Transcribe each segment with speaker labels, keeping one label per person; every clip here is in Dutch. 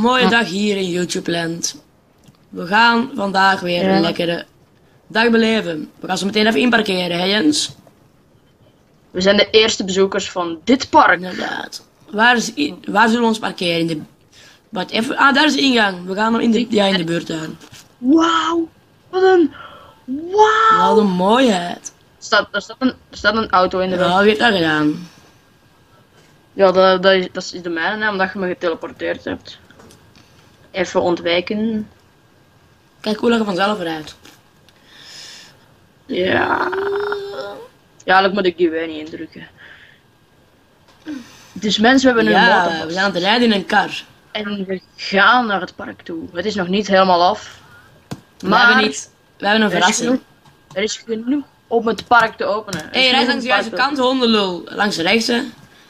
Speaker 1: mooie dag hier in YouTube-land. We gaan vandaag weer een lekkere dag beleven. We gaan zo meteen even inparkeren, hè Jens?
Speaker 2: We zijn de eerste bezoekers van dit park.
Speaker 1: Inderdaad. Waar zullen we ons parkeren? In de... Wat even... Ah, daar is de ingang. We gaan hem in de buurt aan.
Speaker 2: Wauw. Wat een... Wauw.
Speaker 1: Wat een mooiheid.
Speaker 2: Er staat een auto in de weg.
Speaker 1: Ja, wie heeft dat gedaan?
Speaker 2: Ja, dat is de mijne, hè, omdat je me geteleporteerd hebt. Even ontwijken.
Speaker 1: Kijk hoe lag er vanzelf eruit.
Speaker 2: Ja. Ja, eigenlijk moet ik die weer niet indrukken. Dus mensen, we hebben een motor.
Speaker 1: Ja, we gaan te rijden in een kar.
Speaker 2: En we gaan naar het park toe. Het is nog niet helemaal af. Maar
Speaker 1: we hebben een verrassing.
Speaker 2: Er is genoeg om het park te openen.
Speaker 1: Hé, rijd langs de juiste kant, hondenlul. Langs rechts, hè.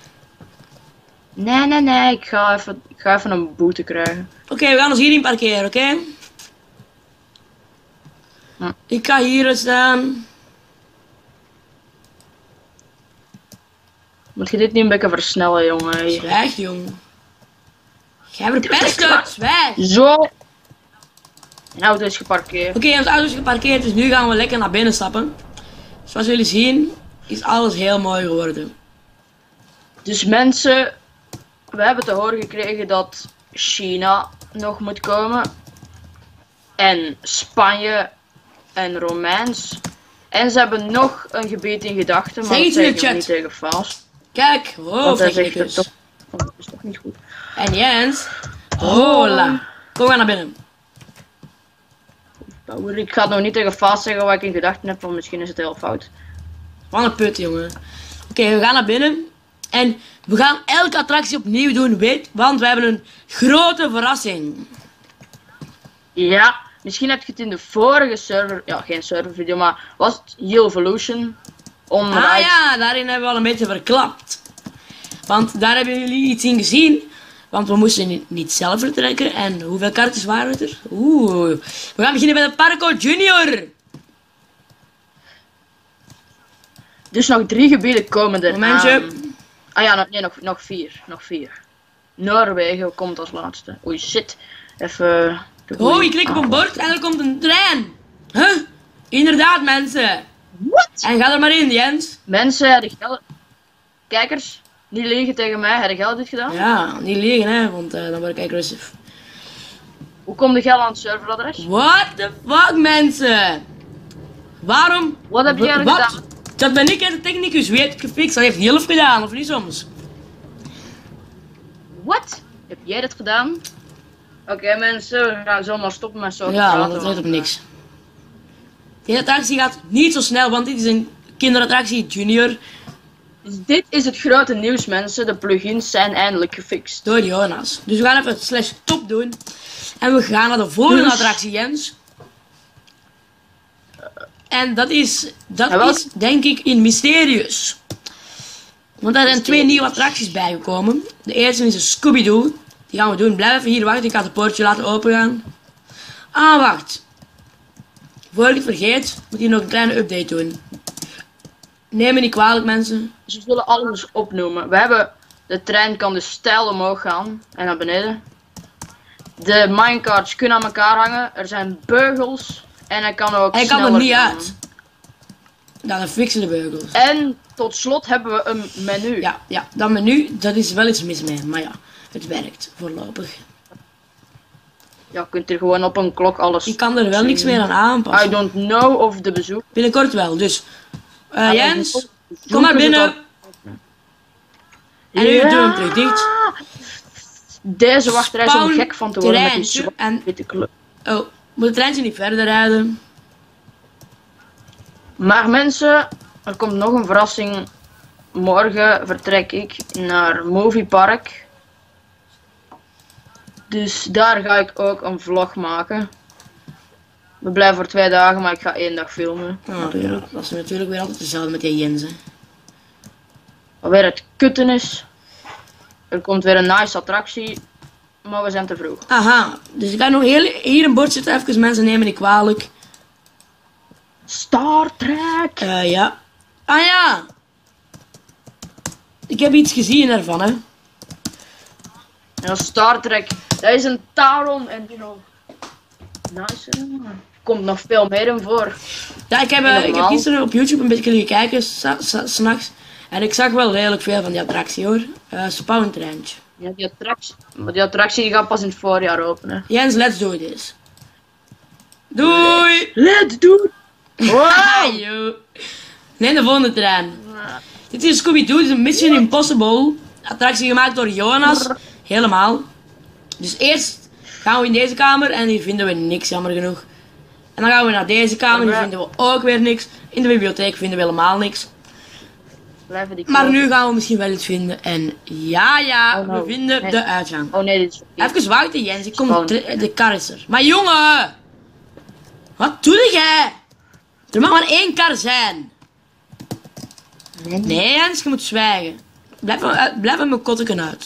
Speaker 2: Nee. Ik ga even een boete krijgen.
Speaker 1: Oké, we gaan ons hierin parkeren, oké? Ik ga hier staan.
Speaker 2: Moet je dit niet een beetje versnellen, jongen?
Speaker 1: Zwijg, jong. Jij verpest het, zwijg.
Speaker 2: Zo. Een auto is geparkeerd.
Speaker 1: Oké, onze auto is geparkeerd, dus nu gaan we lekker naar binnen stappen. Zoals jullie zien, is alles heel mooi geworden.
Speaker 2: Dus mensen, we hebben te horen gekregen dat China nog moet komen. En Spanje en Romeins. En ze hebben nog een gebied in gedachten, maar dat zeg ik niet tegen Faas.
Speaker 1: Kijk,
Speaker 2: Want hij zegt het toch, dat is toch niet goed.
Speaker 1: En Jens, hola. Kom maar naar binnen.
Speaker 2: Ik ga het nog niet tegen Faas zeggen wat ik in gedachten heb, want misschien is het heel fout.
Speaker 1: Wat een put, jongen. Oké, we gaan naar binnen. En we gaan elke attractie opnieuw doen, want we hebben een grote verrassing.
Speaker 2: Ja, misschien heb je het in de vorige server, ja geen servervideo, maar was het Heal Evolution?
Speaker 1: Ah ja, daarin hebben we al een beetje verklapt. Want daar hebben jullie iets in gezien. Want we moesten niet zelf vertrekken. En hoeveel kaartjes waren het er? We gaan beginnen bij de Parco Junior.
Speaker 2: Dus nog 3 gebieden komen er
Speaker 1: Momentje.
Speaker 2: Ah ja, nog 4. Nog 4. Noorwegen komt als laatste. Oei, shit. Even...
Speaker 1: Oh, je klikt op een bord en er komt een trein. Huh? Inderdaad, mensen.
Speaker 2: What?
Speaker 1: En ga er maar in, Jens.
Speaker 2: Mensen, de geld... Kijkers, niet liegen tegen mij. Heb je geld dit gedaan?
Speaker 1: Ja, niet liegen, hè, want dan word ik aggressief.
Speaker 2: Hoe komt de geld aan het serveradres?
Speaker 1: What the fuck, mensen? Waarom?
Speaker 2: Wat heb jij gedaan?
Speaker 1: Dat ben ik, de technicus. Wie heeft het gefixt? Dat heeft Jilf gedaan, of niet soms?
Speaker 2: Wat? Heb jij dat gedaan? Oké, mensen, we gaan zomaar stoppen met zo te
Speaker 1: Ja,
Speaker 2: praten.
Speaker 1: want dat lijkt op niks. Deze attractie gaat niet zo snel, want dit is een kinderattractie junior.
Speaker 2: Dus dit is het grote nieuws, mensen. De plugins zijn eindelijk gefixt.
Speaker 1: Door Jonas. Dus we gaan even /stop doen. En we gaan naar de volgende attractie, Jens. En dat is denk ik in Mysterious. Want er zijn 2 nieuwe attracties bijgekomen. De eerste is een Scooby-Doo. Die gaan we doen. Blijf even hier wachten. Ik ga het poortje laten opengaan. Ah, wacht. Voor ik het vergeet, moet ik nog een kleine update doen. Neem me niet kwalijk, mensen.
Speaker 2: Ze zullen alles opnoemen. We hebben... De trein kan dus steil omhoog gaan. En naar beneden. De minecarts kunnen aan elkaar hangen. Er zijn beugels. En hij kan ook
Speaker 1: Hij kan
Speaker 2: sneller
Speaker 1: er niet
Speaker 2: gaan.
Speaker 1: uit. Dan fixen de beugels.
Speaker 2: En tot slot hebben we een menu.
Speaker 1: Ja, dat menu, dat is wel iets mis mee. Maar ja, het werkt voorlopig.
Speaker 2: Ja, kunt er gewoon op een klok alles...
Speaker 1: Ik kan er wel niks meer aan aanpassen.
Speaker 2: I don't know of de bezoek...
Speaker 1: Binnenkort wel, dus... Jens, kom maar binnen. En nu doen we hem terug dicht.
Speaker 2: Deze wachtrij is om gek van te worden met die
Speaker 1: terreintje en...
Speaker 2: witte kleur.
Speaker 1: Oh, moet het treintje niet verder rijden?
Speaker 2: Maar mensen, er komt nog een verrassing. Morgen vertrek ik naar Movie Park. Dus daar ga ik ook een vlog maken. We blijven voor 2 dagen, maar ik ga 1 dag filmen.
Speaker 1: Oh, ja, dat is natuurlijk weer altijd hetzelfde met die Jens, hè.
Speaker 2: Wat weer het kutten is. Er komt weer een nice attractie. Maar we zijn te vroeg.
Speaker 1: Aha, dus ik ga nog hier een bord zetten. Even, mensen nemen niet kwalijk.
Speaker 2: Star Trek!
Speaker 1: Ja. Ah ja! Ik heb iets gezien ervan, hè.
Speaker 2: Ja, Star Trek Dat is een Taron en die nog nice. Komt nog veel meer in voor.
Speaker 1: Ja, ik heb gisteren op YouTube een beetje kunnen kijken, s'nachts. En ik zag wel redelijk veel van die attractie hoor. Spawn Ranch.
Speaker 2: Ja, die attractie die gaat pas in het voorjaar openen.
Speaker 1: Jens, let's do this. Doei!
Speaker 2: Let's do it! Wow!
Speaker 1: Yo. Neem de volgende trein. Dit is Scooby-Doo, dit is een Mission Impossible. Attractie gemaakt door Jonas. Helemaal. Dus eerst gaan we in deze kamer en hier vinden we niks, jammer genoeg. En dan gaan we naar deze kamer, hier vinden we ook weer niks. In de bibliotheek vinden we helemaal niks. Maar nu gaan we misschien wel iets vinden. En ja, we vinden de uitgang.
Speaker 2: Oh nee, dit is verkeerd.
Speaker 1: Even wachten Jens, ik kom de kar is er. Maar jongen! Wat doe jij? Er mag maar één kar zijn. Nee Jens, je moet zwijgen. Blijf met mijn kotteken uit.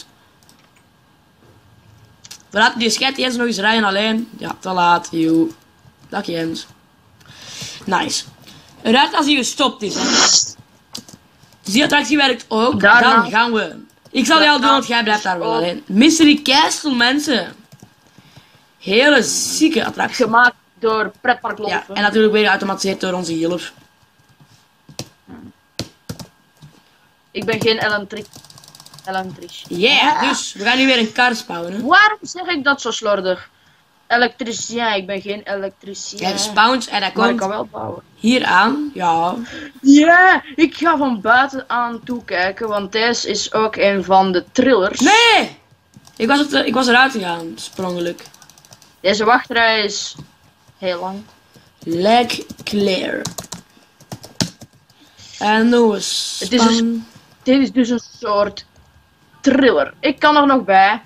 Speaker 1: We laten die schet Jens nog eens rijden alleen. Ja, te laat, joh. Dag Jens. Nice. Eruit als hij gestopt is, hè. Dus die attractie werkt ook.
Speaker 2: Daarna.
Speaker 1: Dan gaan we. Ik zal jou doen, want jij blijft daar wel alleen. Mystery Castle, mensen. Hele zieke attractie.
Speaker 2: Gemaakt door Pretpark Lolf.
Speaker 1: Ja, en natuurlijk weer geautomatiseerd door onze Hilf.
Speaker 2: Ik ben geen Ellentrich.
Speaker 1: Yeah, dus we gaan nu weer een kar spawnen.
Speaker 2: Waarom zeg ik dat zo slordig? Elektricien, ik ben geen elektricien.
Speaker 1: Ja, de spawns en dat
Speaker 2: Maar ik
Speaker 1: komt
Speaker 2: kan wel bouwen.
Speaker 1: hier aan. Ja.
Speaker 2: Ja, ik ga van buiten aan toekijken, want deze is ook een van de thrillers.
Speaker 1: Nee! Ik was eruit gegaan, sprongelijk.
Speaker 2: Deze wachtrij is heel lang.
Speaker 1: Leg clear. En nu is
Speaker 2: Het is dit is dus een soort thriller. Ik kan er nog bij.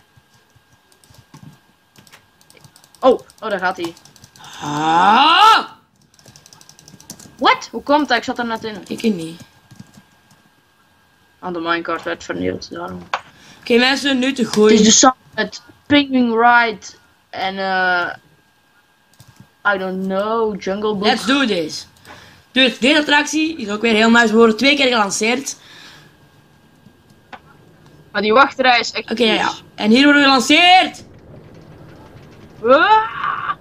Speaker 2: Oh, daar gaat hij.
Speaker 1: Ah!
Speaker 2: What? Hoe komt dat? Ik zat er net in.
Speaker 1: Ik niet.
Speaker 2: Aan de minecart werd vernield, daarom.
Speaker 1: Oké, mensen, nu te
Speaker 2: Het
Speaker 1: gooien.
Speaker 2: is de song met Penguin Ride en I don't know, Jungle Book.
Speaker 1: Let's do this. Dus deze attractie is ook weer heel nice. We worden 2 keer gelanceerd.
Speaker 2: Maar die wachtrij is echt...
Speaker 1: Oké, ja. En hier worden we gelanceerd.
Speaker 2: Ah!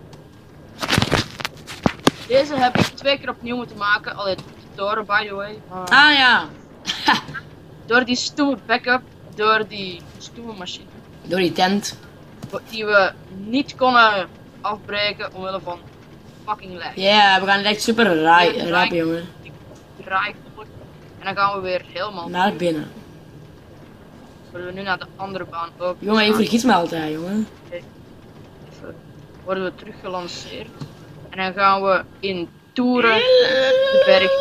Speaker 2: Deze heb ik 2 keer opnieuw moeten maken. Allee, door, by the way.
Speaker 1: Ah ja.
Speaker 2: Door die stomme backup, door die stomme machine.
Speaker 1: Door die tent.
Speaker 2: Die we niet konden afbreken omwille van fucking lag.
Speaker 1: Ja, we gaan het echt super rap, jongen.
Speaker 2: Draai. En dan gaan we weer helemaal
Speaker 1: Naar binnen.
Speaker 2: Worden we nu naar de andere baan ook.
Speaker 1: Jongen, je vergist me altijd, jongen.
Speaker 2: Even worden we terug gelanceerd. En dan gaan we in toeren de berg.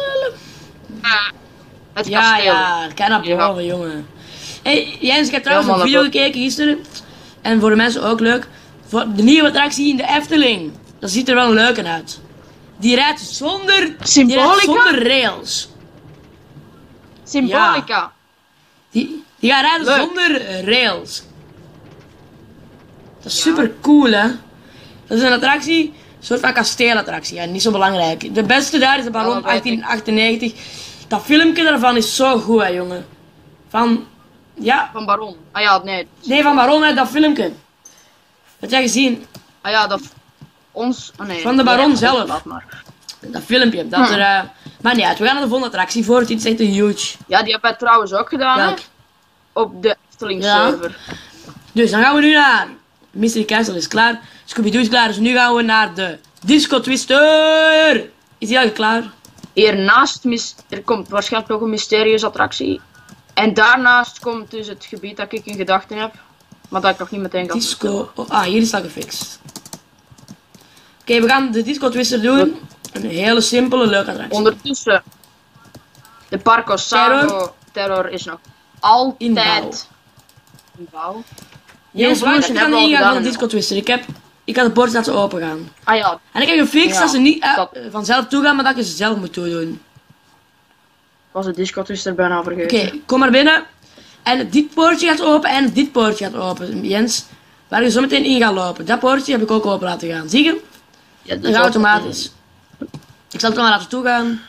Speaker 2: Het kasteel.
Speaker 1: Ja, kijk naar boven, jongen. Hey, Jens, ik heb trouwens een video gekeken gisteren. En voor de mensen ook leuk. Voor de nieuwe attractie in de Efteling. Dat ziet er wel leuk uit. Die rijdt zonder rails.
Speaker 2: Symbolica.
Speaker 1: Ja. Die gaat rijden zonder rails. Dat is super cool, hè. Dat is een attractie, een soort van kasteelattractie. Ja, niet zo belangrijk. De beste daar is de Baron 1898. Dat filmpje daarvan is zo goed, hè, jongen. Van
Speaker 2: Baron. Ah ja, nee.
Speaker 1: Nee, van Baron, hè, dat filmpje. Wat jij gezien?
Speaker 2: Ah ja, dat... Ons... Oh nee.
Speaker 1: Van de Baron zelf.
Speaker 2: Laat maar.
Speaker 1: Dat filmpje. Dat er... Maar niet uit, we gaan naar de volgende attractie voor. Het is echt een huge.
Speaker 2: Ja, die heb ik trouwens ook gedaan, hè. Op de Efteling server.
Speaker 1: Dus dan gaan we nu naar... Mystery Castle is klaar. Scooby-Doo is klaar. Dus nu gaan we naar de Disco Twister. Is die al klaar?
Speaker 2: Hiernaast er komt waarschijnlijk nog een mysterieuze attractie. En daarnaast komt dus het gebied dat ik in gedachten heb. Maar dat ik nog niet meteen kan
Speaker 1: Disco... Oh, hier is dat gefixt. Oké, we gaan de Disco Twister doen. Een hele simpele, leuke attractie.
Speaker 2: Ondertussen, de Parco Sago Terror is nog altijd in bouw.
Speaker 1: Jens, wacht, ik kan niet gaan van de Disco Twister. Ik had de poort laten open gaan.
Speaker 2: Ah ja.
Speaker 1: En ik heb gefixt dat ze niet vanzelf toe gaan, maar dat je ze zelf moet toedoen.
Speaker 2: Was de Disco Twister bijna vergeten.
Speaker 1: Oké, kom maar binnen. En dit poortje gaat open en dit poortje gaat open, Jens. Waar je zo meteen in gaat lopen. Dat poortje heb ik ook open laten gaan. Zie je?
Speaker 2: Ja,
Speaker 1: dat gaat automatisch. Ik zal het nog maar laten toegaan.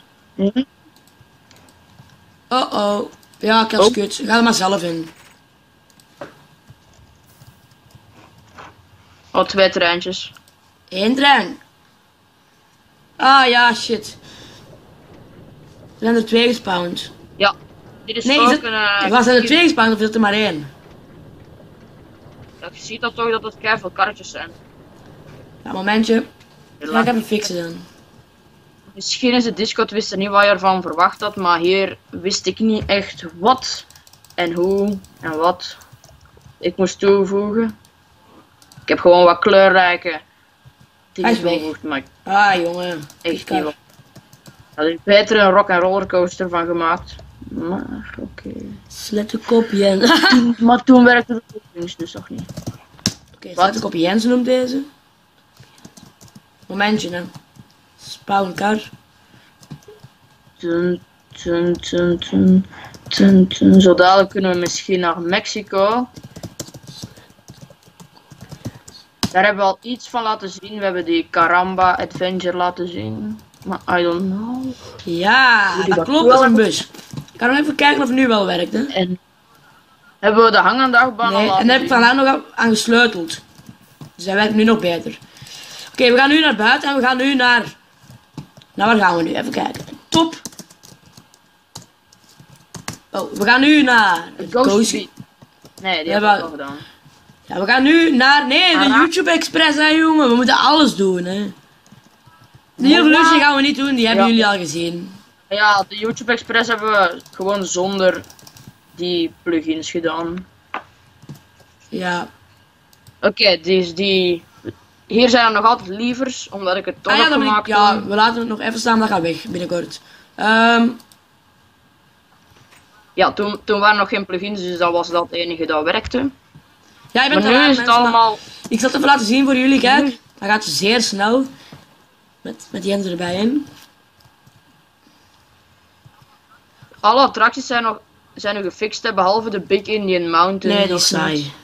Speaker 1: Oh. Ja, kut. Ga er maar zelf in.
Speaker 2: Oh, 2 treintjes.
Speaker 1: 1 trein. Ah ja, shit. Er zijn er 2 gespawned.
Speaker 2: Ja, dit is
Speaker 1: Nee,
Speaker 2: ook
Speaker 1: is het...
Speaker 2: een...
Speaker 1: Was er 2 gespawned of is het er maar 1?
Speaker 2: Ja, je ziet dat toch dat het keiveel karretjes zijn.
Speaker 1: Ja, momentje. Ga ik even fixen dan.
Speaker 2: Misschien is het Discord wist er niet wat je ervan verwacht had, maar hier wist ik niet echt wat en hoe en wat ik moest toevoegen. Ik heb gewoon wat kleurrijke dingen
Speaker 1: Hij is weg.
Speaker 2: toegevoegd, maar ik
Speaker 1: Ah jongen.
Speaker 2: echt niet wat. Daar is beter een rock and roller coaster van gemaakt. Maar oké.
Speaker 1: Slettekop Jens.
Speaker 2: Maar toen werkte het ook dus nog niet.
Speaker 1: Oké, Slettekop Jens noemt deze. Momentje hè. Spawn car.
Speaker 2: Zo dadelijk kunnen we misschien naar Mexico. Daar hebben we al iets van laten zien. We hebben die Caramba Adventure laten zien. Maar I don't know.
Speaker 1: Ja,
Speaker 2: die
Speaker 1: dat
Speaker 2: wat
Speaker 1: klopt, dat is een
Speaker 2: wel-
Speaker 1: bus. Ik kan nog even kijken of het nu wel werkt hè.
Speaker 2: En hebben we de hangendagbaan al
Speaker 1: Nee,
Speaker 2: laten
Speaker 1: en daar heb ik
Speaker 2: zien?
Speaker 1: vandaag nog aan gesleuteld. Dus dat werkt nu nog beter. Oké, we gaan nu naar buiten en we gaan nu naar... Nou, waar gaan we nu? Even kijken. Top. Oh, we gaan nu naar... het
Speaker 2: Ghost
Speaker 1: Cozy.
Speaker 2: Beat. Nee, die
Speaker 1: Ja,
Speaker 2: hebben we
Speaker 1: maar-
Speaker 2: al gedaan.
Speaker 1: Ja, we gaan nu naar... Nee, de
Speaker 2: Ara-
Speaker 1: YouTube Express hè jongen. We moeten alles doen hè. Die evolutie gaan we niet doen, die hebben
Speaker 2: Ja.
Speaker 1: jullie al gezien.
Speaker 2: Ja, de YouTube Express hebben we gewoon zonder die plugins gedaan.
Speaker 1: Ja.
Speaker 2: Oké, die... Hier zijn er nog altijd lievers, omdat ik het toch
Speaker 1: Ah ja,
Speaker 2: heb
Speaker 1: dan ben ik,
Speaker 2: gemaakt.
Speaker 1: ja,
Speaker 2: toen.
Speaker 1: we laten het nog even staan, dat gaat weg binnenkort.
Speaker 2: Ja, toen waren nog geen plugins, dus dat was dat het enige dat werkte.
Speaker 1: Ja, je
Speaker 2: Maar
Speaker 1: bent
Speaker 2: nu
Speaker 1: er aan,
Speaker 2: is het
Speaker 1: mensen, maar
Speaker 2: allemaal...
Speaker 1: ik zal het even laten zien voor jullie, kijk.
Speaker 2: Nu-
Speaker 1: Dat gaat zeer snel. Met Jens erbij in.
Speaker 2: Alle attracties zijn nu gefixt, hè, behalve de Big Indian Mountain.
Speaker 1: Nee, die
Speaker 2: nog
Speaker 1: is saai.
Speaker 2: niet.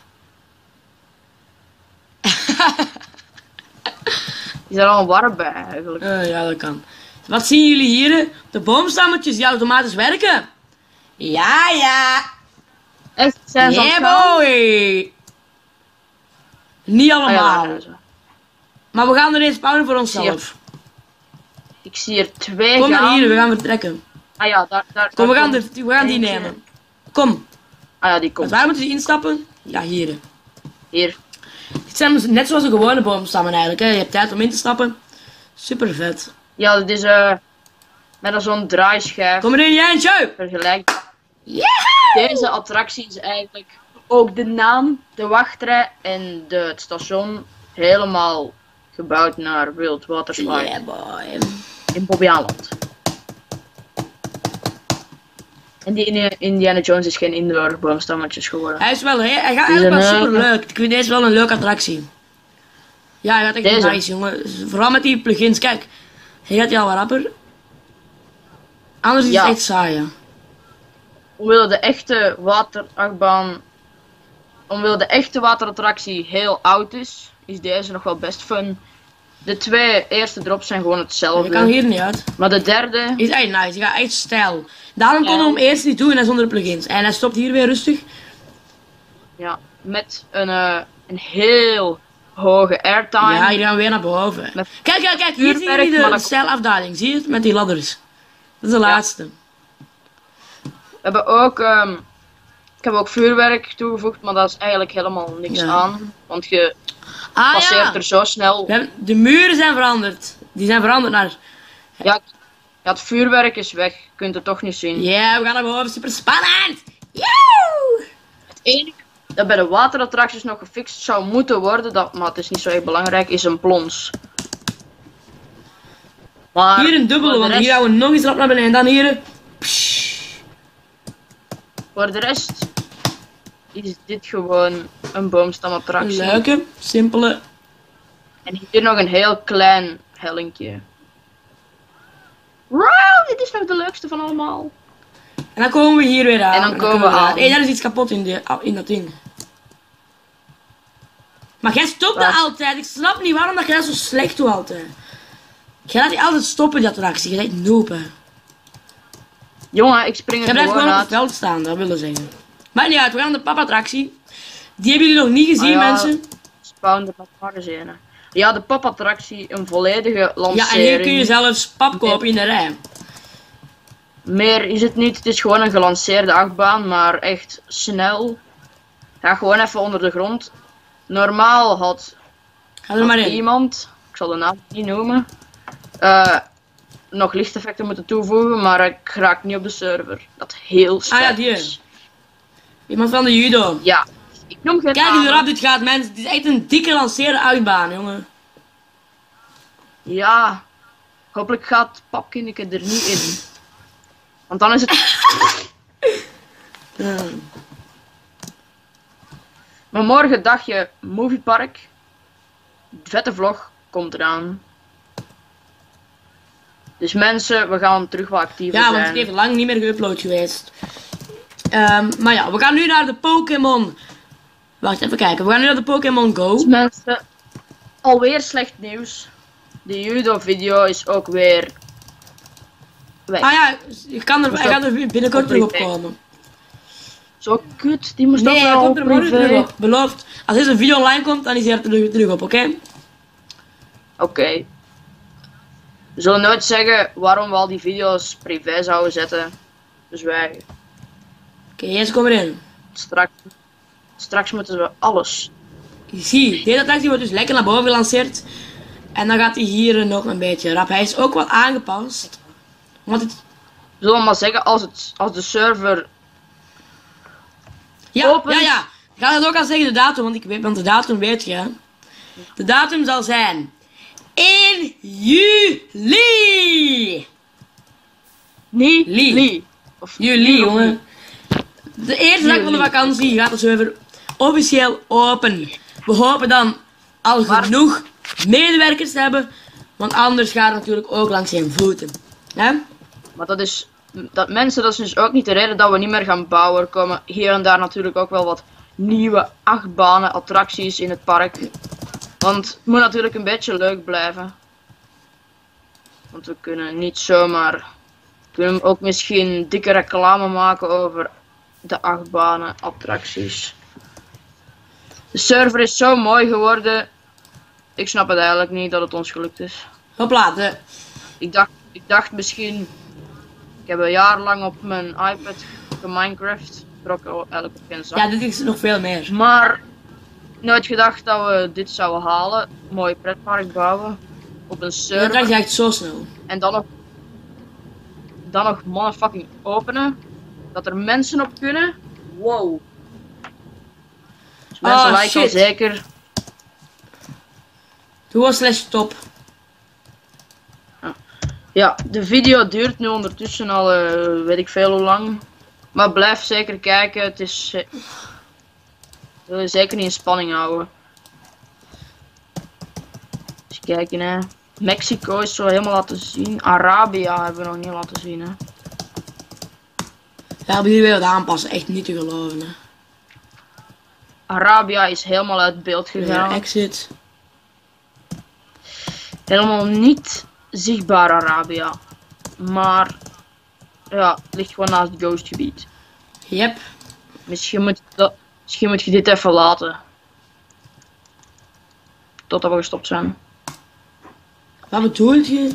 Speaker 2: Die zijn al warm bij eigenlijk.
Speaker 1: Ja, dat kan. Wat zien jullie hier? De boomstammetjes die automatisch werken. Ja, ja.
Speaker 2: Echt, zijn ze aan het
Speaker 1: Yeah,
Speaker 2: gaan?
Speaker 1: boy. Niet
Speaker 2: Ah, ja,
Speaker 1: allemaal.
Speaker 2: daar zijn ze.
Speaker 1: Maar we gaan er eens spawnen voor onszelf.
Speaker 2: Ik zie er 2
Speaker 1: Kom
Speaker 2: gaan.
Speaker 1: maar hier, we gaan vertrekken.
Speaker 2: Ah ja, daar
Speaker 1: Kom, we gaan,
Speaker 2: komt
Speaker 1: we gaan die
Speaker 2: eentje.
Speaker 1: nemen. Kom.
Speaker 2: Ah ja, die komt.
Speaker 1: Waar moeten die instappen? Ja, hier.
Speaker 2: Hier.
Speaker 1: Dit zijn dus net zoals de gewone boomstammen eigenlijk. Hè. Je hebt tijd om in te stappen. Super vet.
Speaker 2: Ja, dit is met zo'n draaischijf
Speaker 1: Kom erin, Jantje.
Speaker 2: vergelijkbaar.
Speaker 1: Yeah!
Speaker 2: Deze attractie is eigenlijk ook de naam, de wachtrij en het station helemaal gebouwd naar Wild Water Slide
Speaker 1: Yeah, boy.
Speaker 2: in Bobbejaanland. En die Indiana Jones is geen indoor boomstammetjes geworden.
Speaker 1: Hij is wel, hij gaat eigenlijk wel
Speaker 2: Deze,
Speaker 1: super leuk. Ik vind deze wel een leuke attractie. Ja, hij gaat echt
Speaker 2: Deze.
Speaker 1: nice, jongen. Vooral met die plugins. Kijk, hij gaat jou wat rapper. Anders is
Speaker 2: Ja.
Speaker 1: het echt saai, ja.
Speaker 2: Omwille de echte waterachtbaan, omwille de echte waterattractie heel oud is deze nog wel best fun. De 2 eerste drops zijn gewoon
Speaker 1: Je
Speaker 2: hetzelfde.
Speaker 1: kan hier niet uit.
Speaker 2: Maar de derde,
Speaker 1: Is echt nice, hij gaat echt stijl. Daarom kon hij hem eerst niet doen en zonder de plugins. En hij stopt hier weer rustig.
Speaker 2: ja, met een heel hoge airtime.
Speaker 1: Ja, hier gaan we weer naar boven.
Speaker 2: Met
Speaker 1: Kijk, kijk, kijk. Hier zie je
Speaker 2: vuurwerk, maar
Speaker 1: de
Speaker 2: dat-
Speaker 1: stijlafdaling. Zie je het? Met die ladders. Dat is de laatste.
Speaker 2: We hebben ook, ik heb ook vuurwerk toegevoegd, maar dat is eigenlijk helemaal niks
Speaker 1: Ja.
Speaker 2: aan. Want je
Speaker 1: Ah
Speaker 2: passeert
Speaker 1: ja.
Speaker 2: er zo snel.
Speaker 1: We hebben, de muren zijn veranderd. Die zijn veranderd naar...
Speaker 2: Ja, het vuurwerk is weg. Je kunt het toch niet zien.
Speaker 1: Ja, we gaan naar boven. Super spannend. Joe!
Speaker 2: Het enige dat bij de waterattracties nog gefixt zou moeten worden, maar het is niet zo erg belangrijk, is een plons. Maar
Speaker 1: Hier een dubbele,
Speaker 2: voor de
Speaker 1: want
Speaker 2: rest-
Speaker 1: hier gaan we nog eens rap naar beneden. En dan hier...
Speaker 2: Voor de rest is dit gewoon een boomstamattractie.
Speaker 1: Een leuke, simpele...
Speaker 2: En hier nog een heel klein hellinkje. Wow, dit is nog de leukste van allemaal.
Speaker 1: En dan komen we hier weer aan.
Speaker 2: En dan komen we aan.
Speaker 1: Hé, daar is iets kapot in dat ding. Maar jij stopt dat
Speaker 2: Wat?
Speaker 1: altijd. Ik snap niet waarom dat jij dat zo slecht doet altijd. Jij laat die altijd stoppen, die attractie. Je bent echt noob, hè.
Speaker 2: Jongen, ik spring
Speaker 1: Jij
Speaker 2: er
Speaker 1: blijft
Speaker 2: gewoon
Speaker 1: gewoon op het
Speaker 2: uit.
Speaker 1: veld staan, dat willen zeggen. Maar niet uit, we gaan naar de papa-attractie. Die hebben jullie nog niet gezien,
Speaker 2: Ah ja.
Speaker 1: mensen.
Speaker 2: Founder met magazijnen. Ja, de papattractie, een volledige
Speaker 1: Ja,
Speaker 2: lancering.
Speaker 1: en hier kun je zelfs pap kopen in de rij.
Speaker 2: Meer is het niet, het is gewoon een gelanceerde achtbaan, maar echt snel. Ga gewoon even onder de grond. Normaal had
Speaker 1: Ga er maar in.
Speaker 2: iemand, ik zal de naam niet noemen, nog lichteffecten moeten toevoegen, maar ik raak niet op de server. Dat heel slecht
Speaker 1: ja, die.
Speaker 2: is.
Speaker 1: Iemand van de judo.
Speaker 2: Ja, ik noem geen
Speaker 1: Kijk eens hoe
Speaker 2: namen.
Speaker 1: rap dit gaat, mensen. Het is echt een dikke lanceerde achtbaan, jongen.
Speaker 2: Ja, hopelijk gaat Papkinneke er niet in. Want dan is het... Maar morgen dagje Moviepark. Vette vlog komt eraan. Dus mensen, we gaan terug wat actiever
Speaker 1: Ja, want
Speaker 2: zijn.
Speaker 1: het heeft lang niet meer geüpload geweest. Maar ja, we gaan nu naar de Pokémon. Wacht, even kijken. We gaan nu naar de Pokémon Go.
Speaker 2: Dus mensen, alweer slecht nieuws. De judo-video is ook weer weg.
Speaker 1: Ah ja, hij gaat er binnenkort terug op komen.
Speaker 2: Zo kut, die moest
Speaker 1: Nee,
Speaker 2: ook
Speaker 1: hij
Speaker 2: wel
Speaker 1: komt er morgen
Speaker 2: privé.
Speaker 1: terug op. Beloofd. Als deze video online komt, dan is hij er terug op, oké?
Speaker 2: Oké. We zullen nooit zeggen waarom we al die video's privé zouden zetten. Dus wij,
Speaker 1: Oké, eerst kom erin.
Speaker 2: straks moeten we alles.
Speaker 1: Zie, deze attractie wordt dus lekker naar boven gelanceerd. En dan gaat hij hier nog een beetje rap. Hij is ook wel aangepast. Want het...
Speaker 2: We zullen maar zeggen, als de server...
Speaker 1: Ja,
Speaker 2: Open.
Speaker 1: ja. Ik ga het ook al zeggen, de datum, want de datum weet je. Hè. De datum zal zijn 1 juli.
Speaker 2: Niet
Speaker 1: Lee.
Speaker 2: Lee. Of
Speaker 1: Juli, jongen. De eerste dag van de
Speaker 2: Juli.
Speaker 1: vakantie gaat de server officieel open. We hopen dan al
Speaker 2: Maar-
Speaker 1: genoeg medewerkers te hebben. Want anders gaat het natuurlijk ook langs zijn voeten. Hè?
Speaker 2: Maar dat is... Dat is dus ook niet de reden dat we niet meer gaan bouwen. Er komen hier en daar natuurlijk ook wel wat nieuwe achtbanen, attracties in het park. Want het moet natuurlijk een beetje leuk blijven. Want we kunnen niet zomaar... We kunnen ook misschien dikke reclame maken over de achtbanen, attracties. De server is zo mooi geworden. Ik snap het eigenlijk niet dat het ons gelukt is.
Speaker 1: Hopla,
Speaker 2: Ik dacht misschien... Ik heb een jaar lang op mijn iPad geminecraft. Er ook eigenlijk op geen zak.
Speaker 1: ja, dit is nog veel meer.
Speaker 2: Maar nooit gedacht dat we dit zouden halen. Mooi pretpark bouwen. Op een
Speaker 1: Dat
Speaker 2: server.
Speaker 1: krijg je echt zo snel.
Speaker 2: En dan nog motherfucking openen. Dat er mensen op kunnen. Wow. Dus mensen
Speaker 1: Oh,
Speaker 2: liken al
Speaker 1: shit.
Speaker 2: zeker.
Speaker 1: Doe gewoon slash top.
Speaker 2: Ja, de video duurt nu ondertussen al weet ik veel hoe lang. Maar blijf zeker kijken. Het is... we willen zeker niet in spanning houden. Eens kijken hè. Mexico is zo helemaal laten zien. Arabia hebben we nog niet laten zien hè.
Speaker 1: Ja, maar die wil het aanpassen. Echt niet te geloven. Hè.
Speaker 2: Arabia is helemaal uit beeld
Speaker 1: Ja,
Speaker 2: gegaan.
Speaker 1: exit.
Speaker 2: Helemaal niet zichtbaar Arabia. Maar ja, het ligt gewoon naast het ghostgebied.
Speaker 1: Yep.
Speaker 2: Misschien moet je dit even laten. Totdat we gestopt zijn.
Speaker 1: Wat bedoelt je?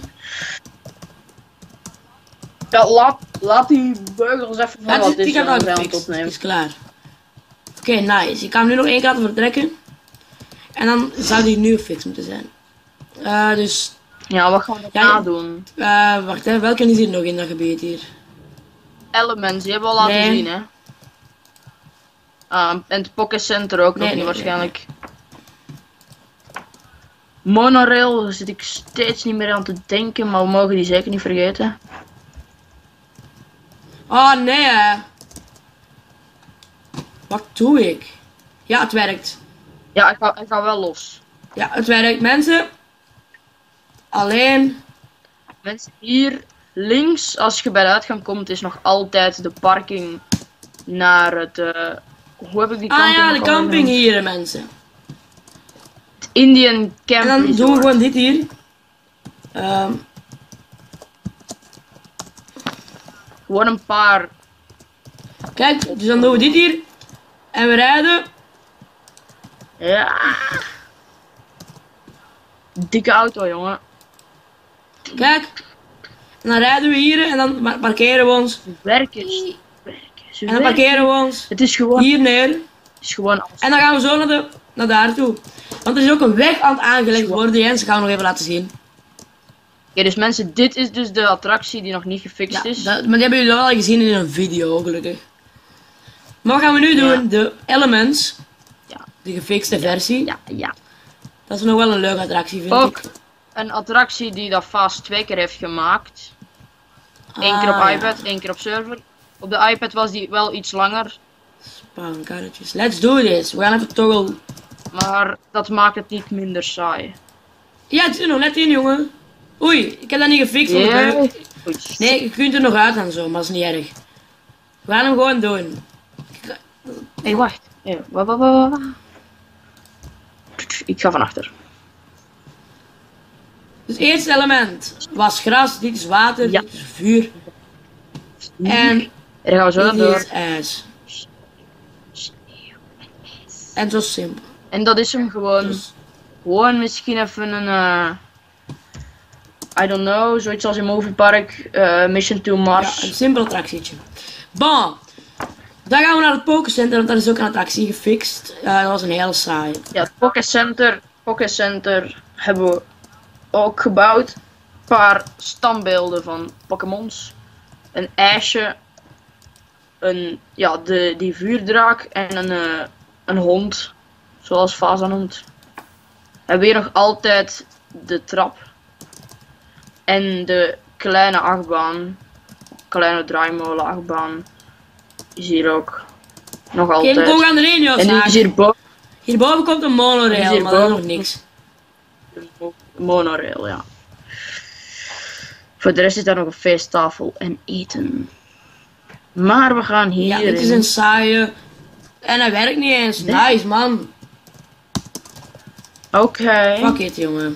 Speaker 2: Ja, laat die beugels even van
Speaker 1: Ja,
Speaker 2: wat
Speaker 1: die
Speaker 2: is
Speaker 1: gaat
Speaker 2: en
Speaker 1: al
Speaker 2: we gaan het
Speaker 1: gefixt. Het
Speaker 2: opnemen.
Speaker 1: is klaar. Oké, nice. Ik kan hem nu nog één keer laten vertrekken. En dan zou die nu gefixt moeten zijn. Dus,
Speaker 2: Ja, wat gaan we
Speaker 1: Ja,
Speaker 2: daarna doen?
Speaker 1: wacht hè. Welke is hier nog in dat gebied hier?
Speaker 2: Elements, die hebben we al laten
Speaker 1: Nee.
Speaker 2: zien hè. En het Pocket Center ook nog
Speaker 1: Nee,
Speaker 2: niet
Speaker 1: nee,
Speaker 2: waarschijnlijk. Monorail, daar zit ik steeds niet meer aan te denken, maar we mogen die zeker niet vergeten.
Speaker 1: Oh nee hè. Wat doe ik? Ja, het werkt.
Speaker 2: Ja, ik ga wel los.
Speaker 1: Ja, het werkt. Mensen. Alleen.
Speaker 2: Mensen, hier links, als je bij de uitgang komt, is nog altijd de parking naar het... hoe heb ik die camping?
Speaker 1: Ah ja, de
Speaker 2: ook alweer
Speaker 1: camping
Speaker 2: genoemd?
Speaker 1: hier mensen.
Speaker 2: Het Indian Camp
Speaker 1: En dan doen we
Speaker 2: Resort.
Speaker 1: gewoon dit hier.
Speaker 2: Gewoon een paar...
Speaker 1: Kijk, dus dan doen we dit hier. En we rijden.
Speaker 2: Ja. dikke auto, jongen.
Speaker 1: Kijk. En dan rijden we hier en dan parkeren we ons.
Speaker 2: Werkers.
Speaker 1: En dan parkeren we ons
Speaker 2: Het is gewoon...
Speaker 1: hier neer.
Speaker 2: Het is gewoon alles.
Speaker 1: En dan gaan we zo naar daar toe. Want er is ook een weg aan het aangelegd worden. Jens, dat gaan we nog even laten zien.
Speaker 2: Ja, dus mensen, dit is dus de attractie die nog niet gefixt is.
Speaker 1: Maar die hebben jullie wel al gezien in een video, gelukkig. Maar wat gaan we nu doen?
Speaker 2: Ja.
Speaker 1: De Elements.
Speaker 2: Ja.
Speaker 1: De gefixte versie.
Speaker 2: Ja.
Speaker 1: Dat is nog wel een leuke attractie, vind
Speaker 2: Ook
Speaker 1: ik.
Speaker 2: een attractie die dat Fast 2 keer heeft gemaakt. Eén keer op
Speaker 1: ja.
Speaker 2: iPad, één keer op server. Op de iPad was die wel iets langer.
Speaker 1: Spawn karretjes. Let's do this. We gaan even toggle.
Speaker 2: Maar dat maakt het niet minder saai.
Speaker 1: Ja, het is er nog net in, jongen. Oei, ik heb dat niet gefixt. want
Speaker 2: Yeah.
Speaker 1: ik- Nee, je kunt er nog uit en zo, maar dat is niet erg. We gaan hem gewoon doen.
Speaker 2: Hey, wacht. Hey, wacht. Ik ga van achter.
Speaker 1: Dus het eerste element was gras, dit is water,
Speaker 2: Ja.
Speaker 1: dit is vuur. En
Speaker 2: En dan gaan we zo
Speaker 1: dit
Speaker 2: door.
Speaker 1: is ijs. En zo simpel.
Speaker 2: En dat is hem gewoon.
Speaker 1: Dus,
Speaker 2: Gewoon misschien even een... I don't know, zoiets als in Movie Park. Mission to
Speaker 1: ja,
Speaker 2: Mars.
Speaker 1: een simpel attractietje. Bon. Dan gaan we naar het Pokécenter, want daar is ook een attractie gefixt. Dat was een hele saai.
Speaker 2: Ja, het Poké Center hebben we ook gebouwd. Een paar standbeelden van Pokémons. Een ijsje. Die vuurdraak en een hond. Zoals Faza noemt. We hebben hier nog altijd de trap. En de kleine achtbaan. Kleine draaimolen achtbaan. Is hier ook. Nog
Speaker 1: Oké,
Speaker 2: altijd.
Speaker 1: we gaan erin, joh.
Speaker 2: En die is hierboven.
Speaker 1: Hierboven komt een
Speaker 2: Die is
Speaker 1: monorail,
Speaker 2: hierboven.
Speaker 1: maar dat is nog niks.
Speaker 2: Monorail, ja. Voor de rest is daar nog een feesttafel en eten. Maar we gaan hier.
Speaker 1: Ja, dit is een saaie. En hij werkt niet eens.
Speaker 2: Nee.
Speaker 1: Nice, man.
Speaker 2: Oké.
Speaker 1: Fuck it, jongen.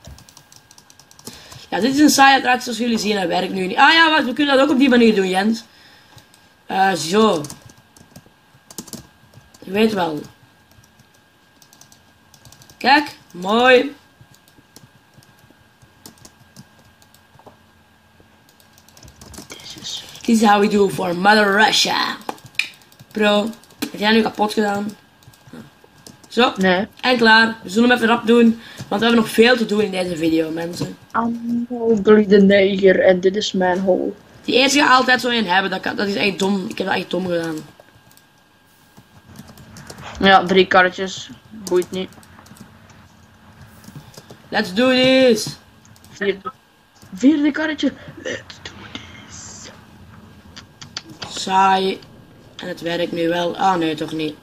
Speaker 1: Ja, dit is een saaie attractie zoals jullie zien. Hij werkt nu niet. Ah ja, wacht, we kunnen dat ook op die manier doen, Jens. Zo. Je weet wel. Kijk, mooi. This is how we do for Mother Russia. Bro, heb jij nu kapot gedaan? Zo,
Speaker 2: Nee.
Speaker 1: en klaar. We zullen hem even rap doen, want we hebben nog veel te doen in deze video, mensen.
Speaker 2: Mowgli de neger en dit is mijn hole.
Speaker 1: Die eerste gaat altijd zo in hebben, dat is echt dom. Ik heb dat echt dom gedaan.
Speaker 2: Ja, 3 karretjes. Boeit niet.
Speaker 1: Let's do this.
Speaker 2: Vierde karretje. Let's do this.
Speaker 1: Saai. En het werkt nu wel. Ah nee, toch niet.